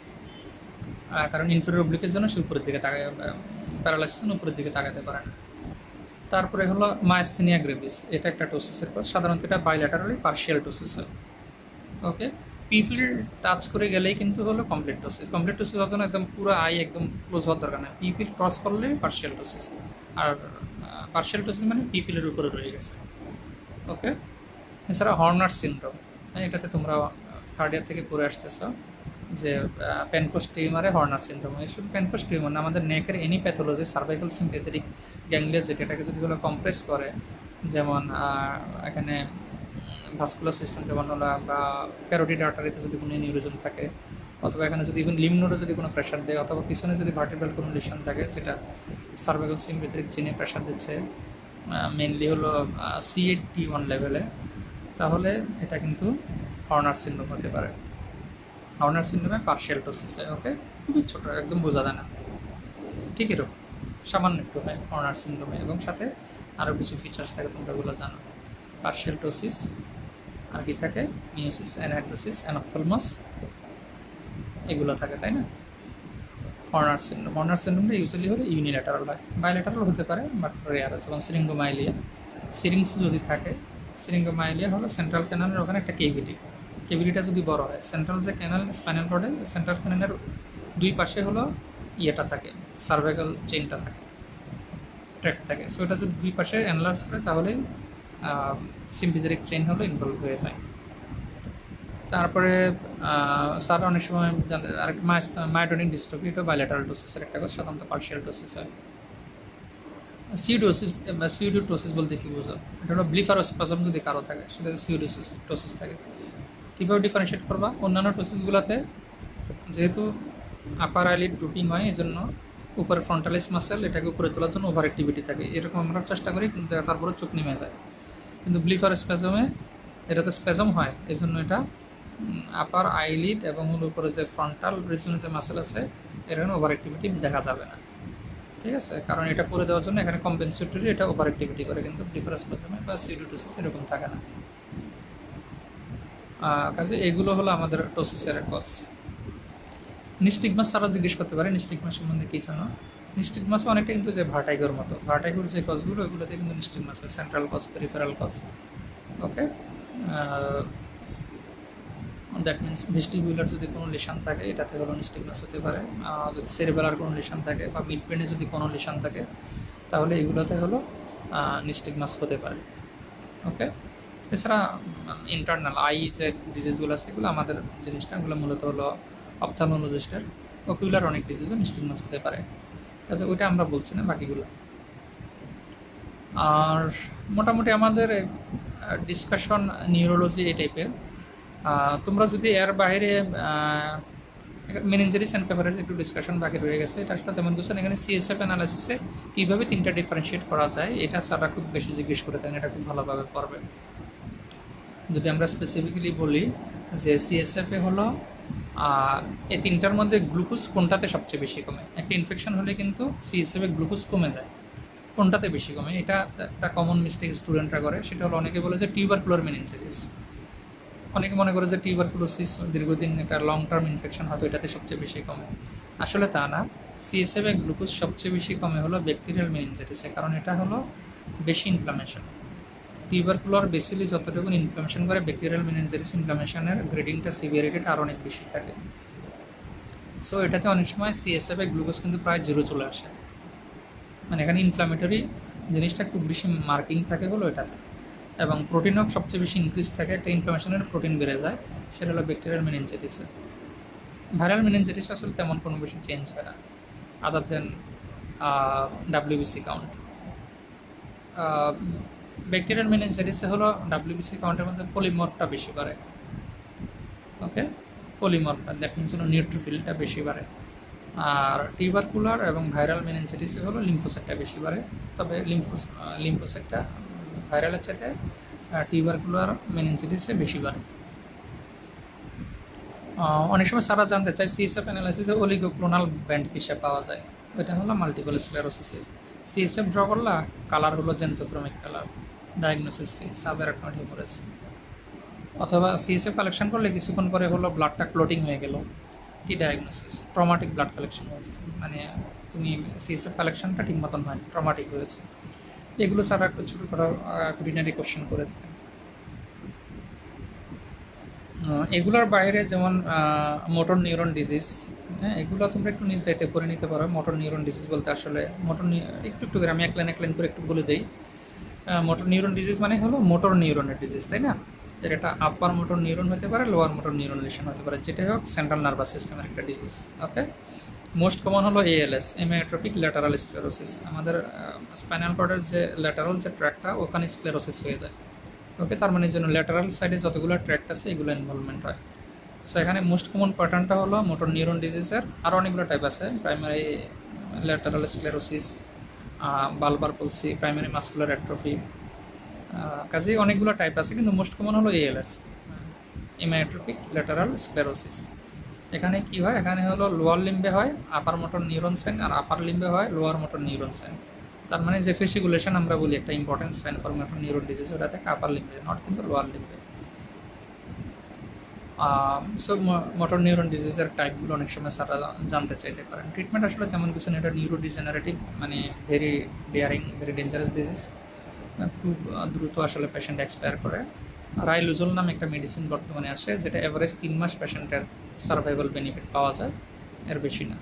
কারণ ইনফেরিয়র অবলিকের জন্য সে উপরের দিকে তাকায়, প্যারালাইসিস উপরের দিকে তাকাতে পারে না। তারপরে হলো মায়াস্থেনিয়া গ্রেভিস, এটা একটা টোসিসের পর, সাধারণত এটা বাইল্যাটারালি পার্শিয়াল টোসিস হয়। ওকে, পিপিল টাচ করে গেলেই কিন্তু হলো কমপ্লিট টোসিস। কমপ্লিট টোসিস হওয়ার জন্য একদম পুরো আই একদম ক্লোজ হওয়ার দরকার নেই, পিপিল ক্রস করলে পার্শিয়াল টোসিস। আর পার্শিয়াল টোসিস মানে পিপিলের উপরে রয়ে গেছে। ওকে, এছাড়া হর্নার সিনড্রোম, এটাতে তোমরা থার্ড ইয়ার থেকে পড়ে আসতেছ যে প্যানকোস টিউমারে হর্নার সিনড্রোম। এই শুধু প্যানকোস টিউমার না, আমাদের নেকের any pathology, cervical sympathetic ganglia যেটা, এটাকে যদি হলো কম্প্রেস করে, যেমন এখানে ভাস্কুলার সিস্টেম যেমন হলো বা ক্যারোটিড আর্টারিতে যদি কোনো নিউরোজম থাকে, অথবা এখানে যদি ইভেন লিম্ব নোডে যদি কোনো প্রেশার দেয়, অথবা পিছনে যদি ভার্টিব্রাল কোনো লিশন থাকে যেটা সার্ভাইকাল সিম্পেথেটিক চেনে প্রেশার দিচ্ছে, মেনলি হলো সি এইট টি ওয়ান লেভেলে, তাহলে এটা কিন্তু হর্নার সিনড্রোম হতে পারে। হর্নার সিনড্রোমে পার্শিয়াল টোসিস হয়। ওকে, খুবই ছোটো, একদম বোঝা যায় না, ঠিক এরকম সামান্য একটু হয় হর্নার সিনড্রোমে, এবং সাথে আরও কিছু ফিচার্স থাকে, তোমরা এগুলো জানো। পার্শিয়াল টোসিস, আর কি থাকে? মিওসিস, অ্যানাইটোসিস, অ্যানপথলমাস, এগুলো থাকে, তাই না? হর্নার সিনড্রোম, হর্নার সিনড্রোমটা ইউজুয়ালি হলে ইউনিল্যাটারাল হয়, বাইল্যাটারাল হতে পারে বাট রেয়ার আছে। যেমন সিরিঙ্গোমাইলিয়া, সিরিংস যদি থাকে, সিরিঙ্গোমাইলিয়া হলো সেন্ট্রাল ক্যানালের ওখানে একটা কেভিটি, কেভিটিটা যদি বড় হয়, সেন্ট্রাল যে ক্যানাল স্পাইনাল কর্ডে, সেন্ট্রাল ক্যানালের দুই পাশে হলো ইয়েটা থাকে, সার্ভাইকাল চেইনটা থাকে, ট্র্যাক থাকে। সো এটা যদি দুই পাশে অ্যানলার্জ করে তাহলে সিম্পিথেটিক চেইন হলো ইনভলভ হয়ে যায়। তারপরে স্যার অনেক সময় আরেকটা মায়োটোনিক ডিস্ট্রফি, এটা বাইল্যাটারাল টোসিসের একটা কথা, সাধারণত পার্শিয়াল টোসিস হয়। সিউডোসিস, সিউডোটোসিস বলতে কী বোঝো? এটা হলো ব্লিফারোস্পাজম যদি কারো থাকে, সেটা সিউডোসিস টোসিস থাকে। কীভাবে ডিফারেন্সিয়েট করবা? অন্যান্য টোসিসগুলোতে যেহেতু আপার আইলিড ড্রুপিং হয়, এই জন্য উপরে ফ্রন্টালিস মাসেল এটাকে উপরে তোলার জন্য ওভার অ্যাক্টিভিটি থাকে, এরকম আমরা চেষ্টা করি, কিন্তু তারপরে চোখ নেমে যায়। কিন্তু ব্লিফারোস্পাজমে এটাতে স্প্যাজম হয়, এই জন্য এটা আপার আইলিড এবং উপরে যে ফ্রন্টাল রিজনে যে মাসেল আছে এখানে ওভার অ্যাক্টিভিটি দেখা যাবে না, ঠিক আছে? কারণ এটা করে দেওয়ার জন্য এখানে কম্পেনসেটরি এটা ওভার অ্যাক্টিভিটি করে, কিন্তু ব্লিফারোস্পাজমে বা সিউডোটোসিস এরকম থাকে না। কাজে এগুলো হলো আমাদের টোসিসের কজ। নিস্টিগমাস সারা জিজ্ঞেস করতে পারে নিস্টিগমাস সম্বন্ধে কী জানো? নিস্টিগমাস অনেকটা কিন্তু যে ভার্টাইগোর মতো, ভার্টাইগোর যে কজগুলো ওগুলোতে কিন্তু নিস্টিগমাস হয়, central cause, peripheral cause. Okay, that means vestibular যদি কোনো লিশন থাকে এটাতে হলো নিস্টিগমাস হতে পারে, যদি সেরিবেলার কোনো লিশন থাকে বা মিড ব্রেনে যদি কোনো লিশন থাকে তাহলে এগুলোতে হলো নিস্টিগমাস হতে পারে। ওকে, এছাড়া ইন্টারনাল আই যে ডিজিজগুলো আছে এগুলো আমাদের জিনিসটা, এগুলো মূলত হলো অপথ্যালমোলজিস্টের। অকুলার অনেক ডিজিজও নিস্টিগমাস হতে পারে, তাহলে ওইটা আমরা বলছি না, বাকিগুলো। আর মোটামুটি আমাদের ডিসকাশন নিউরোলজি এই টাইপের। তোমরা যদি এর বাইরে মেনিনজাইটিস অ্যান্ড ক্যাভারেজ একটু ডিসকাশন বাকি রয়ে গেছে, এটার সাথে তেমন কিছু এখানে সিএসএফ অ্যানালাইসিসে কীভাবে তিনটা ডিফারেন্সিয়েট করা যায় এটা স্যাররা খুব বেশি জিজ্ঞেস করে থাকেন, এটা খুব ভালোভাবে পড়বে। যদি আমরা স্পেসিফিক্যালি বলি যে সিএসএফে হলো এই তিনটার মধ্যে গ্লুকোজ কোনটাতে সবচেয়ে বেশি কমে? একটা ইনফেকশন হলে কিন্তু সিএসএফে গ্লুকোজ কমে যায়, কোনটাতে বেশি কমে? এটা একটা কমন মিস্টেক স্টুডেন্টরা করে, সেটা হলো অনেকে বলে যে টিউবারকুলার মেনিনজাইটিস। অনেকে মনে করে যে টিউবারকুলোসিস দীর্ঘদিন একটা লং টার্ম ইনফেকশন হয়তো এটাতে সবচেয়ে বেশি কমে। আসলে তা না, সিএসএফে গ্লুকোজ সবচেয়ে বেশি কমে হলো ব্যাকটেরিয়াল মেনিনজাইটিসে, কারণ এটা হলো বেশি ইনফ্লামেশন। টিউবারকুলার বেসিলি যতটুকু ইনফ্লামেশন করে, ব্যাকটেরিয়াল মেনিনজাইটিস ইনফ্লামেশনের গ্রেডিংটা সিভিয়ারিটিটা আরও অনেক বেশি থাকে। সো এটাতে অনেক সময় সিএসএফে গ্লুকোজ কিন্তু প্রায় জিরো চলে আসে, মানে এখানে ইনফ্লামেটরি জিনিসটা খুব বেশি মার্কিং থাকে হলো এটাতে, এবং প্রোটিনও সবচেয়ে বেশি ইনক্রিজ থাকে, একটা ইনফ্লামেশনের প্রোটিন বেড়ে যায়, সেটা হলো ব্যাকটেরিয়াল মেনিনজাইটিসে। ভাইরাল মেনিনজাইটিস আসলে তেমন কোনো বেশি চেঞ্জ হয় না other than WBC count. Bacterial মেনিনজাইটিসে হলো ডাব্লিউবিসি কাউন্টের মধ্যে পলিমর্ফটা বেশি বাড়ে। ওকে, পলিমর্ফটা দ্যাট মিনস হলো নিউট্রোফিলটা বেশি বাড়ে। আর টিউবারকুলার এবং ভাইরাল মেনিনজাইটিসে হলো লিম্ফোসাইটটা বেশি বাড়ে, তবে লিম্ফো লিম্ফোসাইটটা ভাইরালের চাইতে টিউবারকুলার মেনিনজাইটিসে বেশি বাড়ে। অনেক সময় সারা জানতে চাই সিএসএফ অ্যানালাইসিসে অলিগোক্লোনাল ব্যান্ড কিসে পাওয়া যায়? এটা হলো মাল্টিপল স্ক্লেরোসিসে। সিএসএফ ড্র করলা, কালার হলো জেন্থোক্রোমিক কালার, ডায়াগনোসিস কি সাবঅ্যারাকনয়েড হেমোরেজ। অথবা সিএসএফ কালেকশন করলে কিছুক্ষণ পরে হলো ব্লাডটা ক্লোটিং হয়ে গেল, কি ডায়াগনোসিস? ট্রমাটিক ব্লাড কালেকশন হয়েছে, মানে তুমি সিএসএফ কালেকশনটা ঠিক মতন হয়, ট্রমাটিক হয়েছে। এগুলো ছাড়া একটু ছোটো করে কুডিনারি কোশ্চেন করে দেবেন। এগুলোর বাইরে যেমন মোটর নিউরন ডিজিজ, হ্যাঁ, এগুলো তোমরা একটু নিজ দায়িত্বে করে নিতে পারো। মোটর নিউরন ডিজিজ বলতে আসলে মোটর একটু একটু করে আমি এক লাইন এক লাইন করে একটু বলে দিই। মোটর নিউরন ডিজিজ মানে হলো মোটর নিউরনের ডিজিজ, তাই না? এর একটা আপার মোটর নিউরন হতে পারে, লোয়ার মোটর নিউরন লিশন হতে পারে, যেটাই হোক সেন্ট্রাল নার্ভাস সিস্টেমের একটা ডিজিজ। ওকে, মোস্ট কমন হলো এএলএস, এমিওট্রপিক ল্যাটারাল স্ক্লেরোসিস। আমাদের স্পাইনাল কর্ডের যে ল্যাটারাল যে ট্র্যাকটা, ওখানে স্ক্লেরোসিস হয়ে যায়। ওকে, তার মানে জন্য ল্যাটারাল সাইডে যতগুলো ট্র্যাক্ট আছে এগুলো ইনভলভমেন্ট হয়। সো এখানে মোস্ট কমন প্যাটার্নটা হলো মোটর নিউরন ডিজিজের। আরও অনেকগুলো টাইপ আছে, primary lateral sclerosis, bulbar palsy, primary muscular atrophy, কাজেই অনেকগুলো টাইপ আছে, কিন্তু মোস্ট কমন হলো এএলএস, এমিওট্রপিক ল্যাটারাল স্ক্লেরোসিস। এখানে কি হয়? এখানে হলো লোয়ার লিম্বে হয় আপার মোটর নিউরন সাইন, আর আপার লিম্বে হয় লোয়ার মোটর নিউরন সাইন। তার মানে যে ফেসিকুলেশন আমরা বলি একটা important sign for motor neuron disease, ওটা থেকে আপার লিম্বে, নট কিন্তু লোয়ার লিম্বে। সো মোটর নিউরন ডিজিজের টাইপগুলো অনেক সময় স্যাররা জানতে চাইতে পারেন। ট্রিটমেন্ট আসলে তেমন কিছু নেই, এটা নিউরো ডিজেনারেটিভ, মানে very daring, very dangerous disease, খুব দ্রুত আসলে পেশেন্ট এক্সপায়ার করে। রাইলুজল নামে একটা মেডিসিন বর্তমানে আসে, যেটা এভারেজ তিন মাস পেশেন্টের সার্ভাইভাল বেনিফিট পাওয়া যায়, এর বেশি না।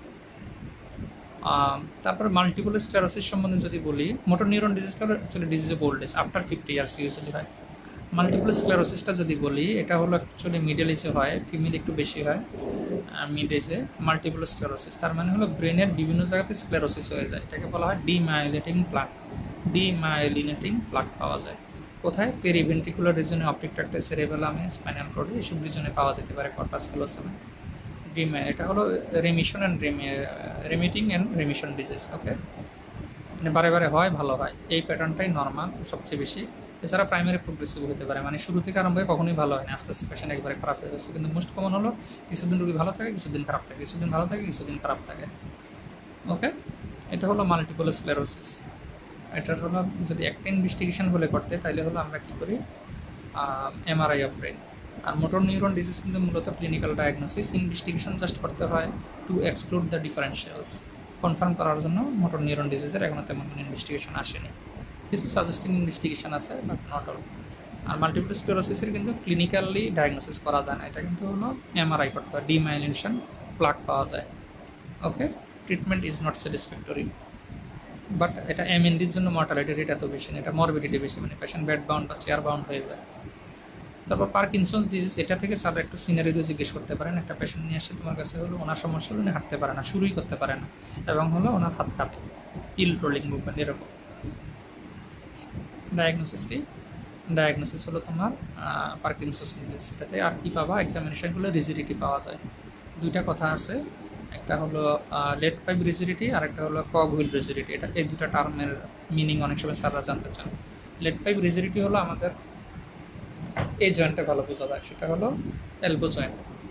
তারপরে মাল্টিপল স্ক্লেরোসিস সম্বন্ধে যদি বলি, মোটর নিউরন ডিজিজটা actually disease of old age, after fifty years usually হয়। মাল্টিপল স্ক্লেরোসিসটা যদি বলি, এটা হলো অ্যাকচুয়ালি মিডল এজে হয়, ফিমেল একটু বেশি হয় মিড এজে। মাল্টিপল স্ক্লেরোসিস তার মানে হলো ব্রেনের বিভিন্ন জায়গাতে স্ক্লেরোসিস হয়ে যায়, এটাকে বলা হয় ডিমাইলিনেটিং প্লাক। ডিমাইলিনেটিং প্লাক পাওয়া যায় কোথায়? পেরিভেন্ট্রিকুলার রিজনে, অপটিক ট্র্যাক্টে, সেরেবেলামে, স্পাইনাল কর্ডে, এসব রিজনে পাওয়া যেতে পারে, কর্পাস ক্যালোসামে। ডিমে এটা হলো remission and remitting and remission disease. Okay, মানে বারে বারে হয়, ভালো হয়, এই প্যাটার্নটাই নর্মাল সবচেয়ে বেশি। এছাড়া প্রাইমারি প্রোগ্রেসিভ হতে পারে, মানে শুরু থেকে আরম্ভ হয়ে কখনোই ভালো হয় না, আস্তে আস্তে পেশেন্ট একবারে খারাপ হয়ে যাচ্ছে। কিন্তু মোস্ট কমন হলো কিছুদিন রোগী ভালো থাকে, কিছুদিন খারাপ থাকে, কিছুদিন ভালো থাকে, কিছুদিন খারাপ থাকে। ওকে, এটা হলো মাল্টিপল স্ক্লেরোসিস। এটার হলো যদি একটা ইনভেস্টিগেশন বলে করতে, তাহলে হলো আমরা কী করি? MRI of brain. আর মোটর নিউরন ডিজিজ কিন্তু মূলত ক্লিনিক্যাল ডায়াগনোসিস, ইনভেস্টিগেশন জাস্ট করতে হয় to exclude the differentials. Confirm করার জন্য মোটর নিউরন ডিজিজের এখনও তেমন ইনভেস্টিগেশন আসেনি, কিছু সাজেস্টিং ইনভেস্টিগেশন আছে, বাট নট অল। আর মাল্টিপল স্ক্লেরোসিসের কিন্তু ক্লিনিক্যালি ডায়াগনোসিস করা যায় না, এটা কিন্তু হলো এমআরআই করতে হয়, ডিমাইলিনেশন প্লাক পাওয়া যায়। Okay, treatment is not satisfactory, but এটা এমএনডির জন্য মর্টালিটি রেট এত বেশি না, এটা মরবিডিটি বেশি, মানে পেশেন্ট বেড বাউন্ড বা চেয়ার বাউন্ড হয়ে যায়। তারপর পার্কিনসন্স ডিজিজ, এটা থেকে স্যার একটু সিনারিও জিজ্ঞেস করতে পারেন। একটা পেশেন্ট নিয়ে আসে তোমার কাছে, হলো ওনার সমস্যা হলো উনি হাঁটতে পারে না, শুরুই করতে পারে না, এবং হলো ওনার হাত কাঁপে, ইল রোলিং মুভমেন্ট, এরকম। ডায়াগনোসিস কি? ডায়াগনোসিস হলো তোমার পার্কিনসন্স ডিজিজ। সেটাতে আর কি পাবা? এক্সামিনেশনগুলো রিজিডিটি পাওয়া যায়। দুইটা কথা আছে, একটা হলো লেট পাইপ রিজিডিটি, আর একটা হলো কক হুইল রিজিডিটি। এটা এই দুটা টার্মের মিনিং অনেক সময় স্যাররা জানতে চান। লেট পাইপ রিজিডিটি হলো আমাদের এই জয়েন্টটা ভালো বোঝা যায়, সেটা হলো এলবো জয়েন্ট।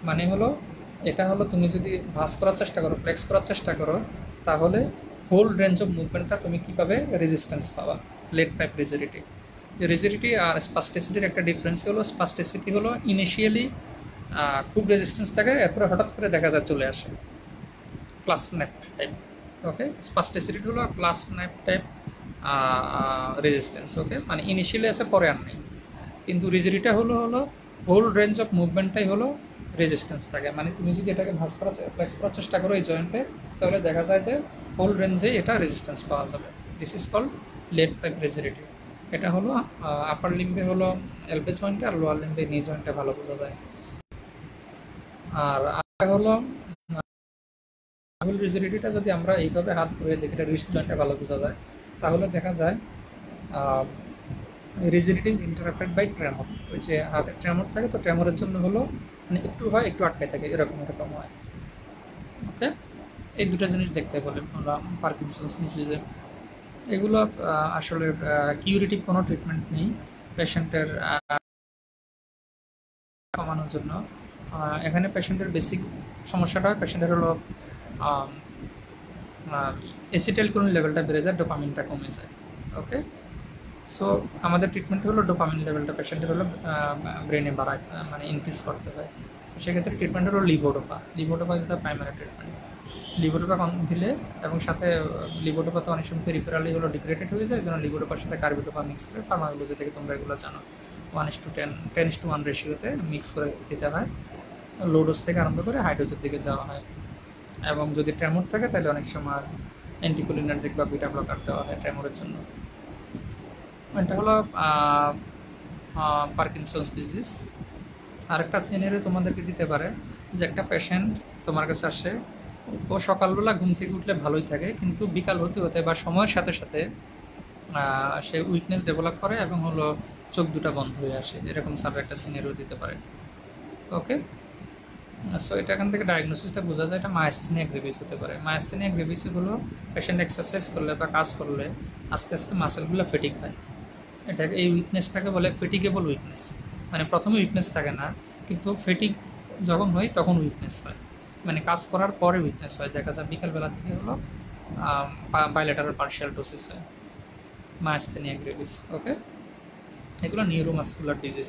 মানে হলো এটা হলো তুমি যদি ভাঁজ করার চেষ্টা করো, ফ্লেক্স করার চেষ্টা করো, তাহলে হোল রেঞ্জ অফ মুভমেন্টটা তুমি কীভাবে রেজিস্ট্যান্স পাবা। লেট পাইপ রিজিডিটি, রিজিডিটি আর স্পাস্টিসিটির একটা ডিফারেন্স হলো, স্পাস্টিসিটি হলো ইনিশিয়ালি খুব রেজিস্ট্যান্স থাকে, এরপরে হঠাৎ করে দেখা যায় চলে আসে, clasp knife type. Okay, spasticity হলো clasp knife type resistance. Okay, মানে ইনিশিয়ালি আছে, পরে আর নেই। কিন্তু রিজিডিটা হলো হলো হোল রেঞ্জ অফ মুভমেন্টটাই হলো রেজিস্ট্যান্স থাকে। মানে তুমি যদি এটাকে ভাঁজ করার ফ্লেক্স করার চেষ্টা করো এই জয়েন্টে, তাহলে দেখা যায় যে হোল রেঞ্জে এটা রেজিস্ট্যান্স পাওয়া যাবে। This is called lead pipe rigidity. এটা হলো আপার লিম্বে হলো এলবে জয়েন্টে, আর লোয়ার লিম্বে নি জয়েন্টে ভালো বোঝা যায়। আর আর হলো ডাবল রিজিডিটিটা যদি আমরা এইভাবে হাত ধরে দেখি, এটা রিস্ট জয়েন্টে ভালো বোঝা যায়, তাহলে দেখা যায় rigidity is interrupted by tremor. ওই যে হাতে ট্রেমর থাকে, তো ট্রেমরের জন্য হলো মানে একটু হয়, একটু আটকে থাকে, এরকম এরকম হয়। ওকে, এই দুটো জিনিস দেখতে বলে আমরা পার্কিনসন্স ডিজিজে। এগুলো আসলে কিউরেটিভ কোনো ট্রিটমেন্ট নেই পেশেন্টের কমানোর জন্য। এখানে পেশেন্টের বেসিক সমস্যাটা হয়, পেশেন্টের হলো অ্যাসিটাইলকোলিন লেভেলটা বেড়ে যায়, ডোপামিনটা কমে যায়। ওকে, সো আমাদের ট্রিটমেন্ট হলো ডোপামিন লেভেলটা পেশেন্টের হলো ব্রেনে বাড়ায়, মানে ইনক্রিজ করতে হয়। তো সেক্ষেত্রে ট্রিটমেন্ট হলো levodopa. Levodopa is the primary treatment. Levodopa কম দিলে, এবং সাথে লিভোডোপা তো অনেক সময় পেরিফেরালি হলো ডিগ্রেডেড হয়ে যায়, যেন লিভোডোপার সাথে কার্বিডোপা মিক্স করে, ফার্মাকোলজি থেকে তোমরা এগুলো জানো, one is to ten ten is to one রেশিওতে মিক্স করে দিতে হয়। লো ডোজ থেকে আরম্ভ করে হাই ডোজের দিকে যাওয়া হয়। এবং যদি ট্রেমর থাকে তাহলে অনেক সময় অ্যান্টিকোলিনার্জিক বা বিটা ব্লকার দেওয়া হয় ট্রেমরের জন্য। এটা হলো পার্কিনসন্স ডিজিজ। আরেকটা সিনারিও তোমাদেরকে দিতে পারে যে একটা পেশেন্ট তোমার কাছে আসে, ও সকালবেলা ঘুম থেকে উঠলে ভালোই থাকে, কিন্তু বিকাল হতে হতে বা সময়ের সাথে সাথে সে উইকনেস ডেভেলপ করে এবং হলো চোখ দুটা বন্ধ হয়ে আসে, এরকম স্যার একটা সিনারিও দিতে পারে। ওকে, সো এটা এখান থেকে ডায়াগনোসিসটা বোঝা যায়, এটা মায়াস্থেনিয়া গ্রেভিস হতে পারে। মায়াস্থেনিয়া গ্রেভিস হলো পেশেন্ট এক্সারসাইজ করলে বা কাজ করলে আস্তে আস্তে মাসেলগুলো ফেটিক হয়। এটা এই উইকনেসটাকে বলে ফেটিগেবল উইকনেস। মানে প্রথমে উইকনেস থাকে না, কিন্তু ফেটিক যখন হয় তখন উইকনেস হয়, মানে কাজ করার পরে উইকনেস হয়। দেখা যায় বিকালবেলা থেকে হলো বাইলেটারাল পার্শিয়াল ডোসিস হয়, মায়াস্থেনিয়া গ্রেভিস। ওকে, এগুলো নিউরোমাসকুলার ডিজিজ।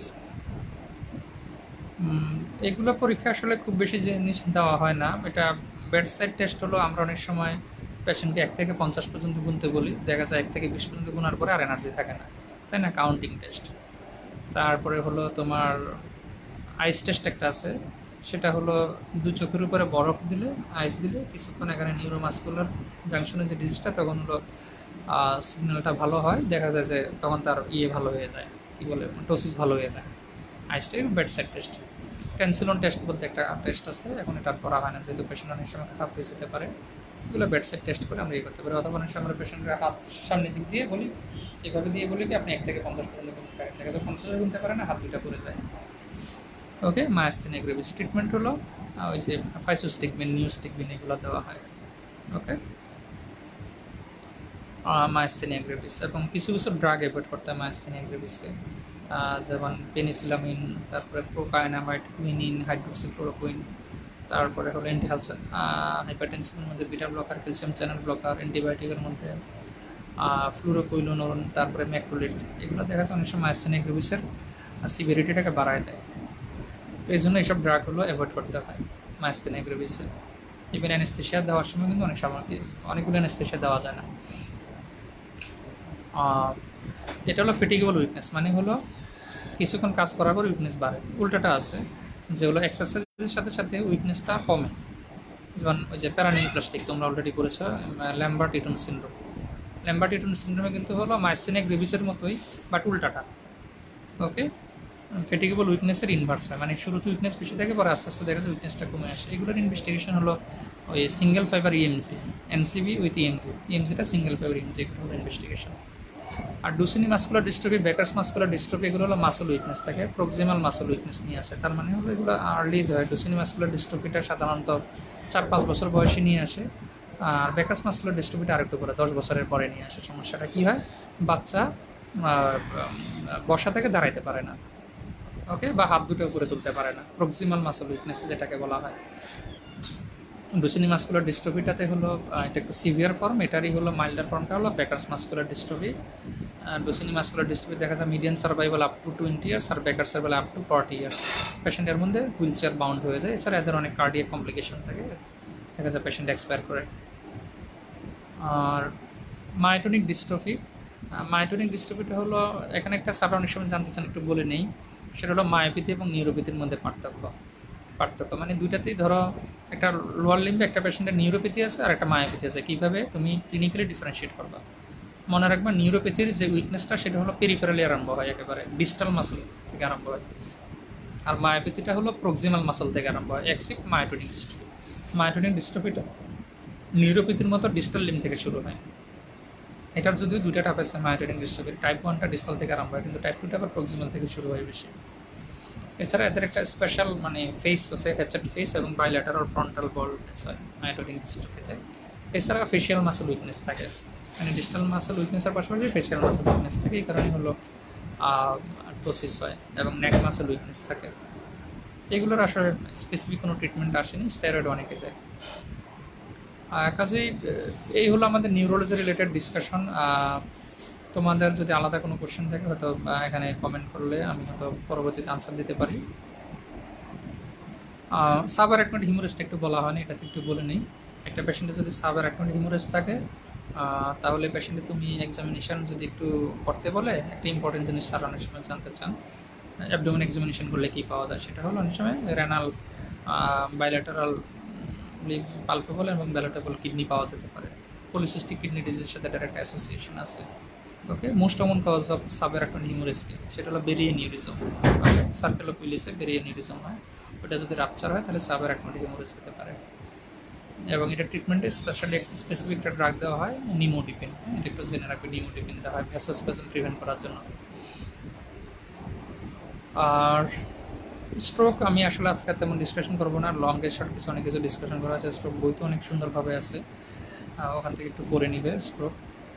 এগুলো পরীক্ষা আসলে খুব বেশি জিনিস দেওয়া হয় না। এটা বেড সাইড টেস্ট হলো, আমরা অনেক সময় পেশেন্টকে এক থেকে পঞ্চাশ পর্যন্ত গুনতে বলি, দেখা যায় এক থেকে বিশ পর্যন্ত গুনার পরে আর এনার্জি থাকে না, তাই না, কাউন্টিং টেস্ট। তারপরে হলো তোমার আইস টেস্ট একটা আছে, সেটা হলো দু চোখের উপরে বরফ দিলে, আইস দিলে কিছুক্ষণ এখানে নিউরোমাসকুলার জাংশনের যে ডিজিজটা, তখন হলো সিগন্যালটা ভালো হয়, দেখা যায় যে তখন তার ইয়ে ভালো হয়ে যায়, কী বলে, ডোসিস ভালো হয়ে যায়। আইসটাই bedside test. Tensilon test বলতে একটা টেস্ট আছে, এখন এটা করা হয় না যেহেতু পেশেন্ট অনেক সময় খারাপ হয়ে যেতে পারে। এগুলো বেড সাইড টেস্ট করে আমরা ইয়ে করতে পারি, অথবা অনেক সময় আমরা পেশেন্টের হাত সামনের দিক দিয়ে বলি, এভাবে দিয়ে বলি কি আপনি এক থেকে পঞ্চাশ পর্যন্ত গুনতে পারেন, দেখা যায় পঞ্চাশে গুনতে পারে না, হাত দুইটা পড়ে যায়। ওকে, মায়াস্থেনিয়া গ্রেভিস ট্রিটমেন্ট হলো ওই যে ফাইসোস্টিকবিন, নিউস্টিকবিন এগুলো দেওয়া হয়। ওকে, মায়াস্থেনিয়া গ্রেভিস, এবং কিছু কিছু ড্রাগ অ্যাভয়েড করতে হয় মায়াস্থেনিয়া গ্রেভিসকে, যেমন পেনিসিলামিন, তারপরে প্রোকাইনামাইড, কুইনিন, হাইড্রোক্সিক্লোরোকুইন, তারপরে হলো অ্যান্টি হাইপারটেনশনের মধ্যে beta blocker, calcium channel blocker, অ্যান্টিবায়োটিকের মধ্যে ফ্লুরোকুইনোন, তারপরে ম্যাক্রোলিড। এগুলো দেখা যাচ্ছে অনেক সময় মায়াস্থেনিয়া গ্রেভিসের সিভিরিটিটাকে বাড়ায় দেয়। তো এই জন্য এইসব ড্রাগগুলো অ্যাভয়েড করতে হয় মায়াস্থেনিয়া গ্রেভিসে। ইভেন অ্যানেস্থেশিয়া দেওয়ার সময় কিন্তু অনেক সময় অনেকগুলো অ্যানেস্থেশিয়া দেওয়া যায় না। এটা হলো ফেটিগেবল উইকনেস, মানে হলো কিছুক্ষণ কাজ করার পর উইকনেস বাড়ে। উল্টাটা আছে যেগুলো এক্সারসাইজের সাথে সাথে উইকনেসটা কমে, যেমন ওই যে প্যারানিউপ্লাস্টিক তোমরা অলরেডি করেছো, ল্যাম্বার্ট-ইটন সিনড্রোম। ল্যাম্বার্ট-ইটন সিনড্রোমে কিন্তু হলো মায়াস্থেনিয়া গ্রেভিসের মতোই, বাট উল্টাটা। ওকে, ফেটিগেবল উইকনেসের ইনভার্স হয়, মানে শুরুতে উইকনেস বেশি থাকে, পরে আস্তে আস্তে দেখা যায় উইকনেসটা কমে আসে। এগুলোর ইনভেস্টিগেশন হলো ওই single fibre EMG, NCV with EMG, ইএমজিটা সিঙ্গেল ফাইবার ইএমজি, এগুলো হলো ইনভেস্টিগেশন। আর Duchenne muscular dystrophy, Becker's muscular dystrophy, এগুলো হলো মাসল উইকনেস থাকে, প্রক্সিমাল মাসল উইকনেস নিয়ে আসে। তার মানে হলো এগুলো আর্লিজ হয়। ডুসিনি মাসকুলার ডিস্ট্রফিটা সাধারণত চার পাঁচ বছর বয়সে নিয়ে আসে, আর বেকারস মাসকুলার ডিস্ট্রফিটা আরেকটু করে দশ বছরের পরে নিয়ে আসে। সমস্যাটা কী হয়, বাচ্চা বসা থেকে দাঁড়াইতে পারে না, ওকে, বা হাত দুটো উপরে তুলতে পারে না, প্রক্সিমাল মাসল উইকনেস যেটাকে বলা হয়। ডুচেনি মাস্কুলার ডিস্ট্রফিটাতে হলো এটা একটু সিভিয়ার ফর্ম, এটারই হলো মাইল্ডার ফর্মটা হলো Becker's muscular dystrophy. Duchenne muscular dystrophy দেখা যায় median survival up to twenty years, আর Becker survival up to forty years. পেশেন্টের মধ্যে হুইল চেয়ার বাউন্ড হয়ে যায়, এছাড়া এদের অনেক কার্ডিয়াক কমপ্লিকেশন থাকে, দেখা যায় পেশেন্ট এক্সপায়ার করে। আর মায়োটোনিক ডিস্ট্রফি, মায়োটোনিক ডিস্ট্রফিটা হলো এখানে একটা সাবরা অনেক সময় জানতে চান, একটু বলে নেই। সেটা হলো মায়োপ্যাথি এবং নিউরোপ্যাথির মধ্যে পার্থক্য পার্থক্য মানে দুইটাতেই ধরো একটা লোয়ার লিম্বে একটা পেশেন্টের নিউরোপ্যাথি আছে আর একটা মায়োপ্যাথি আছে, কীভাবে তুমি ক্লিনিক্যালি ডিফারেন্সিয়েট করবা। মনে রাখবা নিউরোপ্যাথির যে উইকনেসটা সেটা হলো পেরিফেরালি আরম্ভ হয়, একেবারে ডিস্টাল মাসল থেকে আরম্ভ হয়, আর মায়োপ্যাথিটা হলো প্রক্সিমাল মাসল থেকে আরম্ভ হয়, এক্সিপ মায়োটোনিক ডিস্ট্রফি। মায়োটোনিক ডিস্ট্রফিটা নিউরোপ্যাথির মতো ডিস্টাল লিম্ব থেকে শুরু হয়। এটার যদিও দুইটা টাইপ আছে মায়োটোনিক ডিস্ট্রফি, টাইপ ওয়ানটা ডিস্টাল থেকে আরম্ভ হয়, কিন্তু টাইপ টুটা আবার প্রক্সিমাল থেকে শুরু হয় বেশি। এছাড়া এদের একটা স্পেশাল মানে ফেস আছে, হ্যাচার্ড ফেস এবং বাইল্যাটারাল ফ্রন্টাল বল্ডনেস হয় মায়োটোনিক ডিস্ট্রফিতে। এছাড়া ফেশিয়াল মাসল উইকনেস থাকে, মানে ডিস্টাল মাসল উইকনেসের পাশাপাশি ফেশিয়াল মাসল উইকনেস থাকে, এই কারণে হলো টোসিস হয়, এবং নেক মাসল উইকনেস থাকে। এগুলোর আসলে স্পেসিফিক কোনো ট্রিটমেন্ট আসেনি, স্টেরয়েড অনেকে দেয়। কাজেই এই হলো আমাদের নিউরোলজি রিলেটেড ডিসকাশন। তোমাদের যদি আলাদা কোনো কোশ্চেন থাকে হয়তো এখানে কমেন্ট করলে আমি হয়তো পরবর্তীতে আনসার দিতে পারি। সাব অ্যারাকনয়েড হিমোরেজটা একটু বলা হয়নি, এটাতে একটু বলে নিই। একটা পেশেন্টের যদি সাব অ্যারাকনয়েড হিমোরেজ থাকে তাহলে পেশেন্টে তুমি এক্সামিনেশন যদি একটু করতে বলে, একটা ইম্পর্টেন্ট জিনিস স্যার অনেক সময় জানতে চান, অ্যাবডোমেন এক্সামিনেশন করলে কী পাওয়া যায়, সেটা হলো অনেক সময় রেনাল বাইল্যাটারাল পালপেবল এবং ব্যালেটেবল কিডনি পাওয়া যেতে পারে। পলিসিস্টিক কিডনি ডিজিজের সাথে ডাইরেক্ট অ্যাসোসিয়েশন আছে। Okay, most common cause of subarachnoid হিমোরেজকে সেটা হলো বেরিয়েনিউরিজম। ওকে, সার্কেল অফ উইলিসে বেরিয়েনিউরিজম হয়, ওটা যদি রাপচার হয় তাহলে সাবঅ্যারাকনয়েড হিমোরেজ হতে পারে। এবং এটা ট্রিটমেন্টে স্পেশালি স্পেসিফিক একটা ড্রাগ দেওয়া হয় নিমোডিপিন, এটা একটু জেনে রাখবে, নিমোডিপিন দেওয়া হয় ভ্যাসোস্পাজম প্রিভেন্ট করার জন্য। আর স্ট্রোক আমি আসলে আজকে তেমন ডিসকাশন করবো না, লংয়ে শর্ট কিছু অনেক কিছু ডিসকাশন করা আছে। স্ট্রোক বই তো অনেক সুন্দরভাবে আছে, ওখান থেকে একটু পড়ে নিবে স্ট্রোক।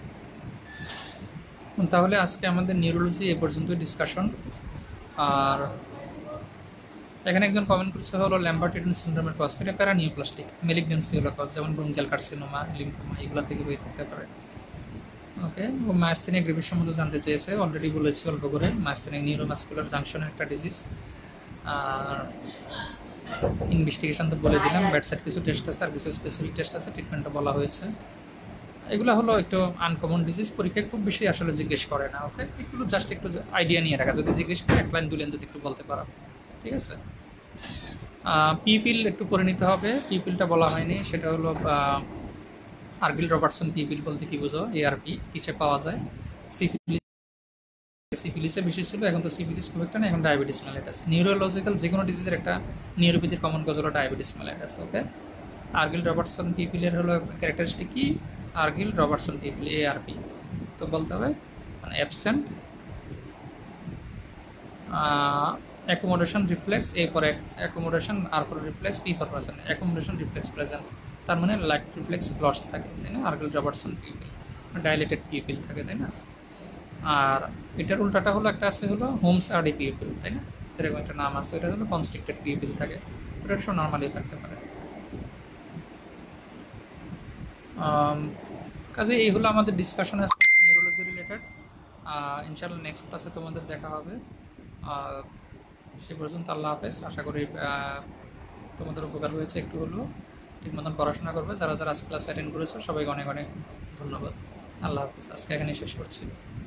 তাহলে আজকে আমাদের নিউরোলজি এ পর্যন্তই ডিসকাশন। আর এখানে একজন কমেন্ট করছে হলো ল্যাম্বার্ট-ইডন সিনড্রোমের কজ, এটা প্যারানিওপ্লাস্টিক মেলিগন্যান্সি হলো কজ, যেমন ব্রঙ্কিয়াল কার্সিনোমা, লিম্ফোমা, এগুলো থেকে হয়ে থাকতে পারে। ওকে, ও মায়াস্থেনিক গ্রেভিস সম্বন্ধে জানতে চেয়েছে, অলরেডি বলেছি অল্প করে। মায়াস্থেনিক নিউরোমাস্কুলার জাংশনের একটা ডিজিজ, আর ইনভেস্টিগেশন তো বলে দিলাম, বেডসাইড কিছু টেস্ট আছে আর কিছু স্পেসিফিক টেস্ট আছে, ট্রিটমেন্টটা বলা হয়েছে। এগুলো হলো একটু আনকমন ডিজিজ, পরীক্ষায় খুব বেশি আসলে জিজ্ঞেস করে না। ওকে, এগুলো জাস্ট একটু আইডিয়া নিয়ে রাখা, যদি জিজ্ঞেস করে এক লাইন দু লাইন যদি একটু বলতে পারো, ঠিক আছে। পিপিল একটু করে নিতে হবে, পিপিলটা বলা হয়নি, সেটা হলো আর্গিল রবার্টসন পিপিল বলতে কি বুঝো, এআরপি কিসে পাওয়া যায়। সিফিলিস সিফিলিসে বেশি ছিল, এখন তো সিফিলিস খুব একটা না, এখন ডায়াবেটিস মেলাইটাস। নিউরোলজিক্যাল যে কোনো ডিজিজের একটা নিউরোপ্যাথির কমন কজ হলো diabetes mellitus. Okay, Argyll Robertson পিপিলের হলো ক্যারেক্টারিস্টিক কি, আর্গিল রবার্টসন পিপিল এআরপি, তো বলতে হবে মানে absent accommodation reflex, A for accommodation, R for reflex, P for present, accommodation reflex present, তার মানে লাইট রিফ্লেক্স লস থাকে, তাই না। Argyll Robertson pupil dilated pupil থাকে, তাই না। আর এটার উল্টাটা হলো একটা আছে হলো হোমস আরডি পিপিল, তাই না, এরকম একটা নাম আছে, এটা হলো কনস্ট্রিক্টেড পিপিল থাকে, ওটা সব নর্মালি থাকতে পারে। কাজে এই হলো আমাদের ডিসকাশন আছে নিউরোলজি রিলেটেড। ইনশাআল্লাহ নেক্সট ক্লাসে তোমাদের দেখা হবে। সে পর্যন্ত আল্লাহ হাফেজ। আশা করি তোমাদের উপকার হয়েছে, একটু হলেও ঠিক মতন পড়াশোনা করবে। যারা যারা ক্লাস অ্যাটেন্ড করেছো সবাইকে অনেক অনেক ধন্যবাদ। আল্লাহ হাফেজ। আজকে এখানে শেষ করছি।